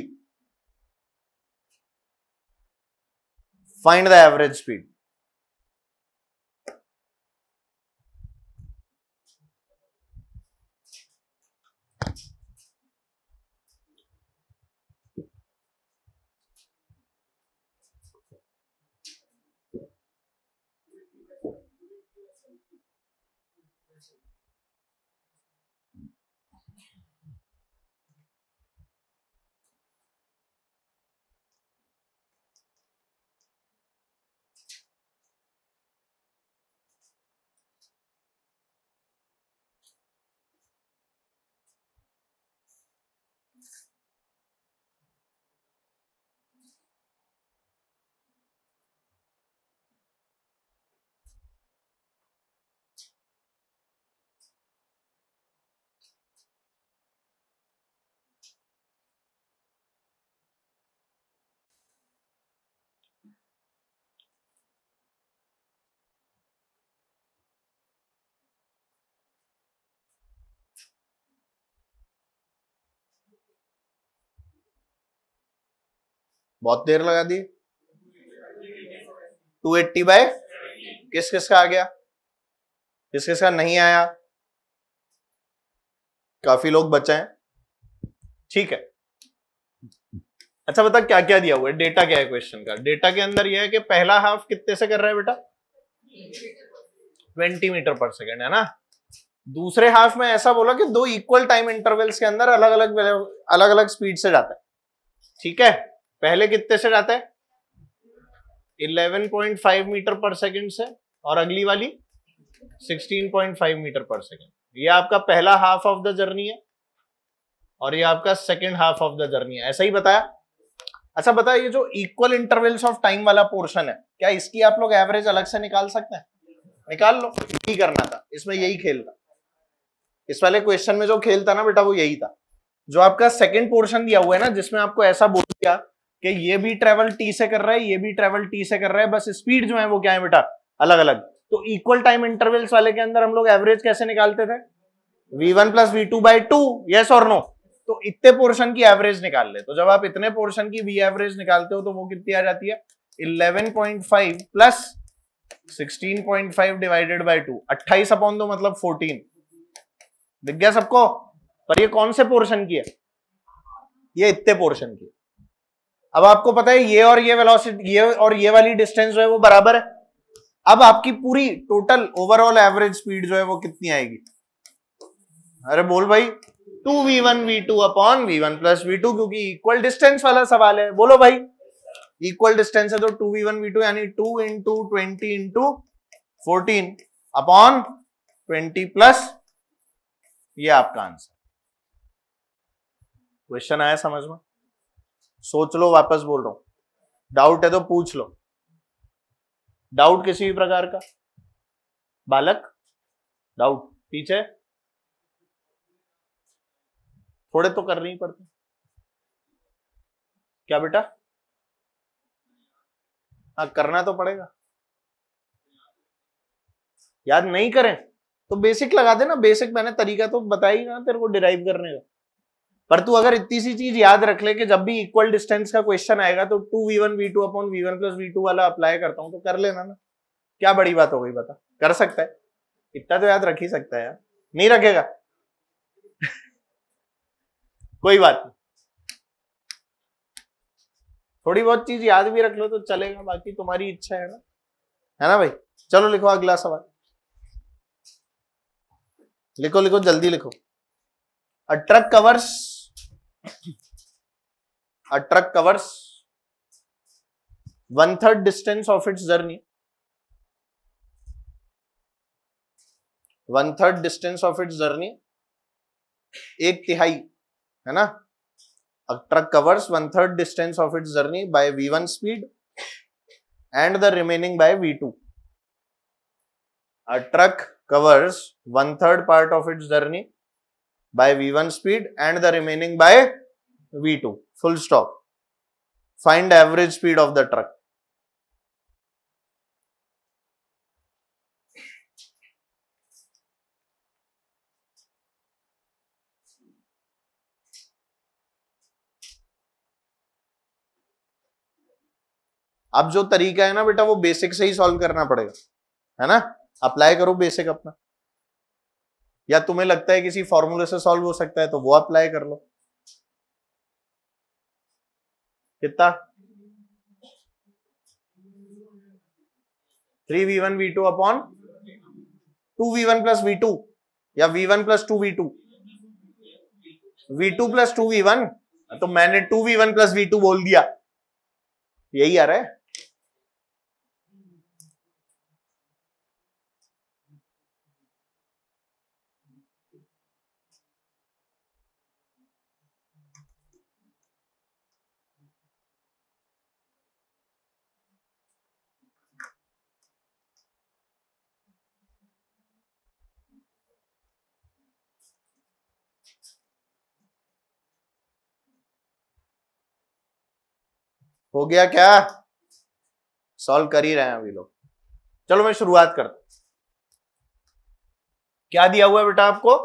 Find the average speed. बहुत देर लगा दी, 280 bye किस किस का आ गया, किस किस का नहीं आया, काफी लोग बचे हैं। ठीक है, अच्छा बता क्या क्या दिया हुआ है, डेटा क्या है क्वेश्चन का। डेटा के अंदर यह है कि पहला हाफ कितने से कर रहा है बेटा, 20 मीटर पर सेकेंड, है ना। दूसरे हाफ में ऐसा बोला कि 2 इक्वल टाइम इंटरवल्स के अंदर अलग अलग स्पीड से जाता है। ठीक है, पहले कितने से जाता है, 11.5 मीटर पर सेकेंड से, और अगली वाली 16.5 मीटर पर सेकेंड। ये आपका पहला हाफ ऑफ द जर्नी है और ये आपका second half of the journey है, ऐसा ही बताया। अच्छा बता, ये जो इक्वल इंटरवल्स ऑफ टाइम वाला पोर्शन है, क्या इसकी आप लोग एवरेज अलग से निकाल सकते हैं? निकाल लो, यही करना था इसमें, यही खेल था इस वाले क्वेश्चन में। जो खेल था ना बेटा वो यही था। जो आपका सेकंड पोर्शन दिया हुआ है ना, जिसमें आपको ऐसा बोल दिया कि ये भी ट्रेवल टी से कर रहा है, ये भी ट्रेवल टी से कर रहा है, बस स्पीड जो है वो क्या है बेटा, अलग अलग। तो इक्वल टाइम इंटरवल्स वाले के अंदर हम लोग एवरेज कैसे निकालते थे? v1 plus v2 by 2, yes और नो? तो इतने पोर्शन की एवरेज निकाल ले। तो जब आप इतने पोर्शन की v एवरेज निकालते हो तो वो कितनी आ जाती है? 11.5 प्लस 16.5 डिवाइडेड बाई 2, 28 अपॉन 2 मतलब 14। दिख गया सबको? पर ये कौन से पोर्शन की है? ये इतने पोर्शन की। अब आपको पता है ये और ये वेलोसिटी, ये और ये वाली डिस्टेंस जो है वो बराबर है। अब आपकी पूरी टोटल ओवरऑल एवरेज स्पीड जो है वो कितनी आएगी? अरे बोल भाई, 2v1 v2 upon v1 plus v2, क्योंकि इक्वल डिस्टेंस वाला सवाल है। बोलो भाई, इक्वल डिस्टेंस है तो 2v1 v2 यानी 2 इंटू 20 इंटू 14 अपॉन 20 प्लस, ये आपका आंसर। क्वेश्चन आया समझ में? सोच लो, वापस बोल रहा हूं, डाउट है तो पूछ लो। डाउट किसी भी प्रकार का? बालक डाउट पीछे थोड़े तो करने ही पड़ते। क्या बेटा? हाँ, करना तो पड़ेगा। याद नहीं करें तो बेसिक लगा देना। बेसिक मैंने तरीका तो बताया ही ना तेरे को डिराइव करने का। पर तू अगर इतनी सी चीज याद रख ले कि जब भी इक्वल डिस्टेंस का क्वेश्चन आएगा तो 2v1 v2 upon v1 plus v2 वाला अप्लाई करता हूं, तो कर लेना ना। क्या बड़ी बात हो गई? बता, कर सकता है, इतना तो याद रख ही सकता है यार। नहीं रखेगा कोई बात नहीं, थोड़ी बहुत चीज याद भी रख लो तो चलेगा, बाकी तुम्हारी इच्छा है ना भाई? चलो लिखो अगला सवाल। लिखो लिखो, जल्दी लिखो। A truck covers 1/3 distance of its journey. 1/3 distance of its journey, एक तिहाई है ना? A truck covers 1/3 distance of its journey by v1 speed and the remaining by v2. A truck covers 1/3 part of its journey by v1 speed and the remaining by v2. Full stop. Find average speed of the truck. अब जो तरीका है ना बेटा, वो basic से ही solve करना पड़ेगा, है ना? अप्लाई करो बेसिक अपना, या तुम्हें लगता है किसी फॉर्मूले से सॉल्व हो सकता है तो वो अप्लाई कर लो। कितना? 3v1 v2 upon 2v1 plus v2, या v1 plus 2v2, v2 plus 2v1, तो मैंने 2v1 प्लस v2 बोल दिया, यही आ रहा है। हो गया क्या? सॉल्व कर ही रहे हैं अभी लोग। चलो मैं शुरुआत करता हूं। क्या दिया हुआ है बेटा आपको?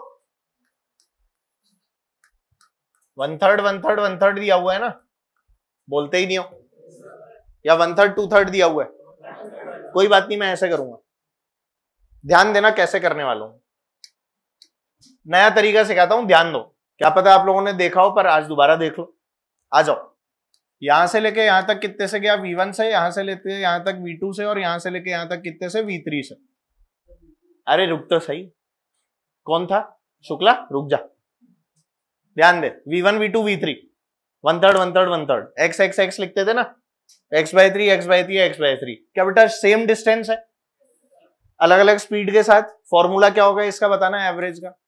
1/3 1/3 1/3 दिया हुआ है ना? बोलते ही नहीं हो। या 1/3 2/3 दिया हुआ है? कोई बात नहीं, मैं ऐसे करूंगा। ध्यान देना कैसे करने वाला हूं। नया तरीका सिखाता हूं, ध्यान दो। क्या पता आप लोगों ने देखा हो, पर आज दोबारा देख लो। आ जाओ। यहां से लेके यहां तक कितने से गया? v1 से। यहां से लेते यहां तक v2 से, और यहां से लेके यहां तक कितने से? v3 से। अरे रुक तो सही, कौन था? शुक्ला, रुक जा। ध्यान दे, v1 v2 v3, 1/3 1/3 1/3, x x x लिखते थे ना, x/3 x/3 x/3। क्या बेटा सेम डिस्टेंस है, अलग अलग स्पीड के साथ? फॉर्मूला क्या होगा इसका बताना, एवरेज का?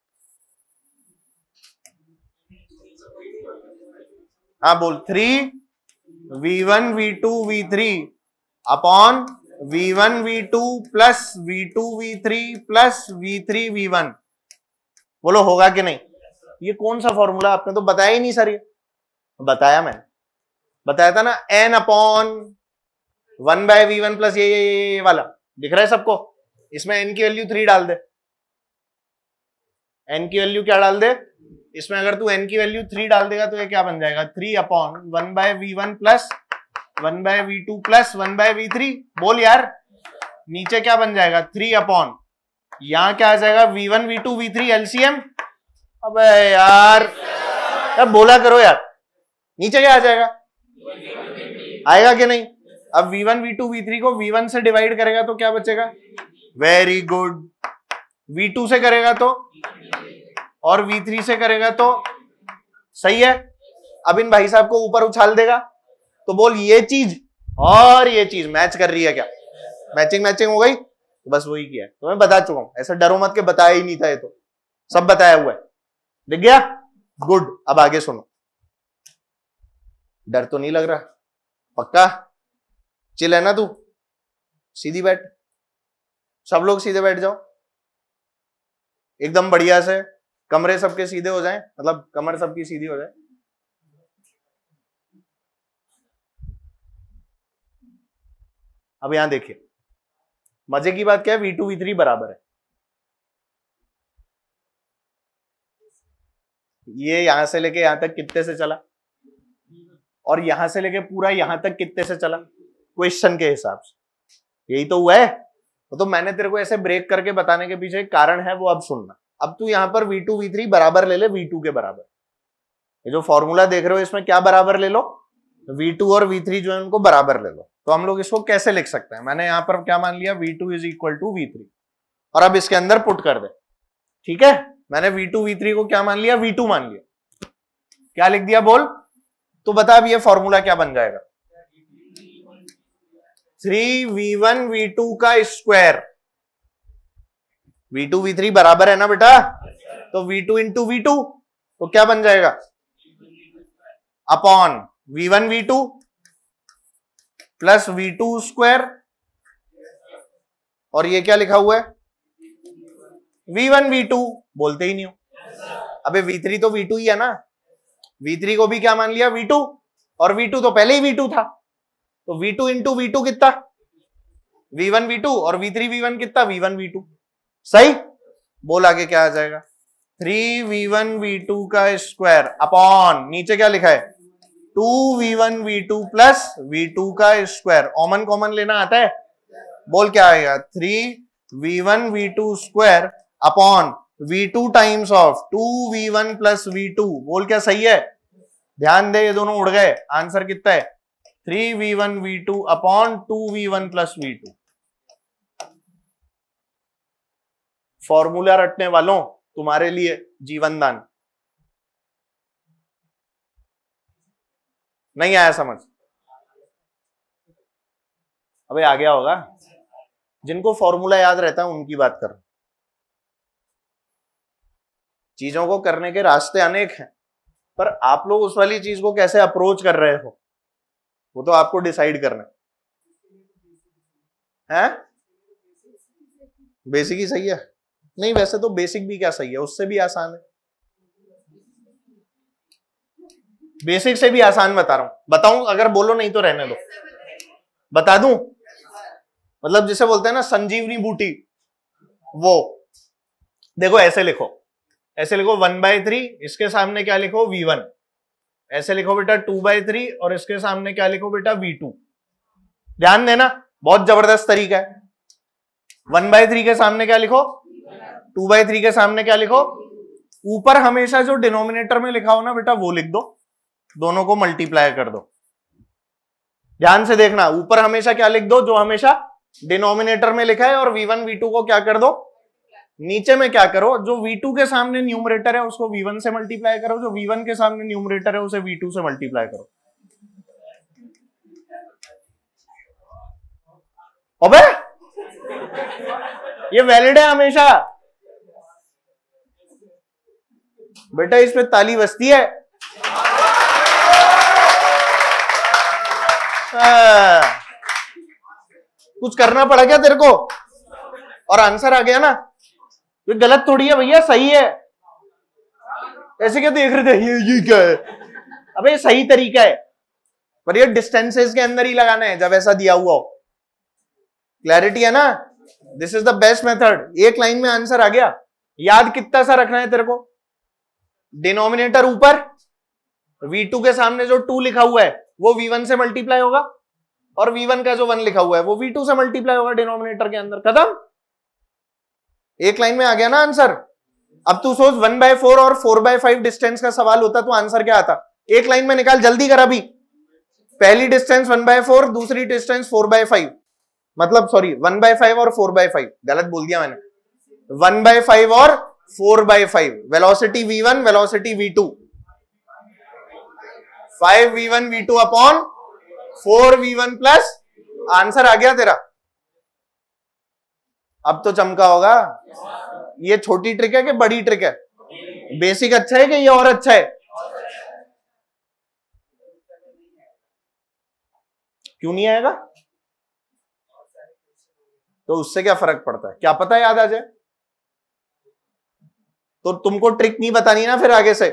हाँ बोल। 3v1 v2 v3 upon v1 v2 plus v2 v3 plus v3 v1। बोलो होगा कि नहीं? ये कौन सा फॉर्मूला? आपने तो बताया ही नहीं सर। ये बताया, मैंने बताया था ना, n अपॉन 1/v1 प्लस ये वाला। दिख रहा है सबको? इसमें n की वैल्यू 3 डाल दे, n की वैल्यू क्या डाल दे इसमें, अगर तू n की वैल्यू 3 डाल देगा तो ये क्या बन जाएगा 3 upon 1/v1 plus 1/v2 plus 1/v3। बोल यार नीचे क्या बन जाएगा 3 अपॉन, यहां क्या आ जाएगा v1 v2 v3 एलसीएम। अबे यार बोला करो यार, नीचे क्या आ जाएगा, आएगा कि नहीं। अब v1 v2 v3 को v1 से डिवाइड करेगा तो क्या बचेगा, वेरी गुड, v2 से करेगा तो, और v3 से करेगा तो, सही है। अब इन भाई साहब को ऊपर उछाल देगा तो बोल ये चीज और ये चीज मैच कर रही है क्या, मैचिंग मैचिंग हो गई। तो बस वही किया है, तो मैं बता चुका हूं, ऐसा डरो मत के बताया ही नहीं था, ये तो सब बताया हुआ है, दिख गया, गुड। अब आगे सुनो, डर तो नहीं लग रहा, पक्का चिल है ना तू, सीधी बैठ, सब लोग सीधे बैठ जाओ एकदम बढ़िया से, कमरे सबके सीधे हो जाएं, मतलब कमर सबकी सीधी हो जाए। अब यहां देखिए मजे की बात क्या है, v2 v3 बराबर है, ये यहां से लेके यहां तक कितने से चला, और यहां से लेके पूरा यहां तक कितने से चला, क्वेश्चन के हिसाब से, यही तो हुआ है। तो मैंने तेरे को ऐसे ब्रेक करके बताने के पीछे एक कारण है, वो अब सुनना। अब तू यहां पर v2 v3 बराबर ले ले v2 के बराबर, ये जो फॉर्मूला देख रहे हो इसमें क्या बराबर ले लो, v2 और v3 जो है उनको बराबर ले लो। तो हम लोग इसको कैसे लिख सकते हैं, मैंने यहां पर क्या मान लिया v2 is equal to v3, और अब इसके अंदर पुट कर दे, ठीक है। मैंने v2 v3 को क्या मान लिया, v2 मान लिया, क्या लिख दिया बोल, तो बता अब ये फॉर्मूला क्या बन जाएगा, 3v1 v2 का स्क्वायर, v2 v3 बराबर है ना बेटा, तो v2 इंटू v2 तो क्या बन जाएगा, upon v1 v2 plus v2 square, और ये क्या लिखा हुआ है v1 v2, बोलते ही नहीं हो। अबे v3 तो v2 ही है ना, v3 को भी क्या मान लिया v2, और v2 तो पहले ही v2 था, तो v2 इंटू v2 कितना v1 v2, और v3 v1 कितना v1 v2, सही। बोल आगे क्या आ जाएगा, 3v1 v2 का स्क्वायर अपॉन नीचे क्या लिखा है 2v1 v2 प्लस v2 का स्क्वायर, कॉमन कॉमन लेना आता है, बोल क्या आएगा 3v1 v2 square upon v2 times of 2v1 plus v2, बोल क्या सही है, ध्यान दे ये दोनों उड़ गए, आंसर कितना है 3v1 v2 upon 2v1 plus v2। Formula रटने वालों तुम्हारे लिए जीवन दान, नहीं आया समझ, अबे आ गया होगा, जिनको फॉर्मूला याद रहता है उनकी बात कर, चीजों को करने के रास्ते अनेक हैं, पर आप लोग उस वाली चीज को कैसे अप्रोच कर रहे हो वो तो आपको डिसाइड करना है। बेसिक ही सही है, नहीं वैसे तो बेसिक भी क्या सही है, उससे भी आसान है, बेसिक से भी आसान बता रहा हूं, बताऊं अगर बोलो नहीं तो रहने दो, बता दूं, मतलब जिसे बोलते हैं ना संजीवनी बूटी, वो देखो ऐसे लिखो, ऐसे लिखो 1/3, इसके सामने क्या लिखो v1, ऐसे लिखो बेटा 2/3, और इसके सामने क्या लिखो बेटा v2। ध्यान देना बहुत जबरदस्त तरीका है, 1/3 के सामने क्या लिखो, 2/3 के सामने क्या लिखो, ऊपर हमेशा जो डिनोमिनेटर में लिखा हो ना बेटा वो लिख दो, दोनों को मल्टीप्लाई कर दो। ध्यान से देखना, ऊपर हमेशा क्या लिख दो, जो हमेशा डिनोमिनेटर में लिखा है, और v1 v2 को क्या कर दो, नीचे में क्या करो, जो v2 के सामने न्यूमरेटर है उसको v1 से मल्टीप्लाई करो, जो v1 के सामने न्यूमरेटर है उसे v2 से मल्टीप्लाई करो। अबे ये वैलिड है हमेशा बेटा, इस पे ताली बजती है। कुछ करना पड़ा क्या तेरे को, और आंसर आ गया ना, ये गलत थोड़ी है भैया, सही है। ऐसे क्या देख रहे थे, ये क्या है, अबे सही तरीका है, पर ये डिस्टेंसेस के अंदर ही लगाना है जब ऐसा दिया हुआ हो, क्लैरिटी है ना। This is the best method. एक लाइन में आंसर आ गया। याद कितना सा रखना है तेरे को, डिनोमिनेटर ऊपर, V2 के सामने जो 2 लिखा हुआ है वो V1 से मल्टीप्लाई होगा, और V1 का जो 1 लिखा हुआ है वो V2 से मल्टीप्लाई होगा डिनोमिनेटर के अंदर। खत्म, एक लाइन में आ गया ना आंसर। अब तू सोच 1/4 और 4/5 डिस्टेंस का सवाल होता तो आंसर क्या आता? एक लाइन में निकाल, जल्दी कर अभी। पहली डिस्टेंस 1/4, दूसरी डिस्टेंस 4/5, मतलब सॉरी 1/5 और 4/5, गलत बोल दिया मैंने, 1/5 और 4/5। Velocity V1, velocity V2, 5V1 V2 upon 4V1 plus, answer आ गया तेरा। अब तो चमका होगा। ये छोटी ट्रिक है कि बड़ी ट्रिक है? बेसिक अच्छा है कि ये और अच्छा है? क्यों नहीं आएगा? तो उससे क्या फर्क पड़ता है, क्या पता याद आ जाए। तो तुमको ट्रिक नहीं बतानी ना फिर आगे से।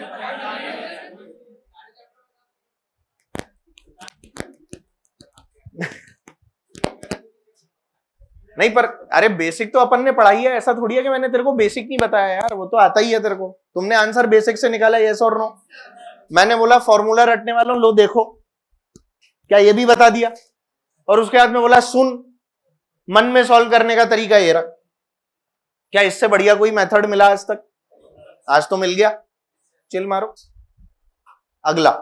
नहीं पर अरे बेसिक तो अपन ने पढ़ाई है, ऐसा थोड़ी है कि मैंने तेरे को बेसिक नहीं बताया यार, वो तो आता ही है तेरे को। तुमने आंसर बेसिक से निकाला, यस और नो। मैंने बोला फॉर्मूला रटने वालों लो देखो, क्या ये भी बता दिया? और उसके बाद में बोला सुन, मन में सॉल्व करने का तरीका ये रहा। क्या इससे बढ़िया कोई मेथड मिला आज तक? आज तो मिल गया, चिल मारो। अगला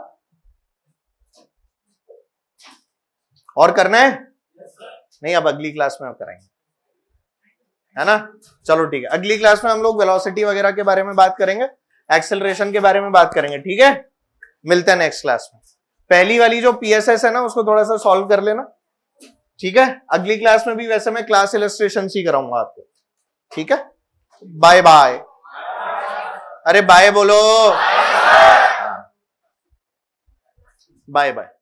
और करना है? नहीं, अब अगली क्लास में कराएंगे, है ना। चलो ठीक है, अगली क्लास में हम लोग वेलोसिटी वगैरह के बारे में बात करेंगे, एक्सेलरेशन के बारे में बात करेंगे, ठीक है। मिलते हैं नेक्स्ट क्लास में। पहली वाली जो PSS है ना उसको थोड़ा सा सॉल्व कर लेना, ठीक है। अगली क्लास में भी वैसे मैं क्लास इलस्ट्रेशन ही कराऊंगा आपको, ठीक है। Bye bye. अरे बाय बोलो, बाय बाय।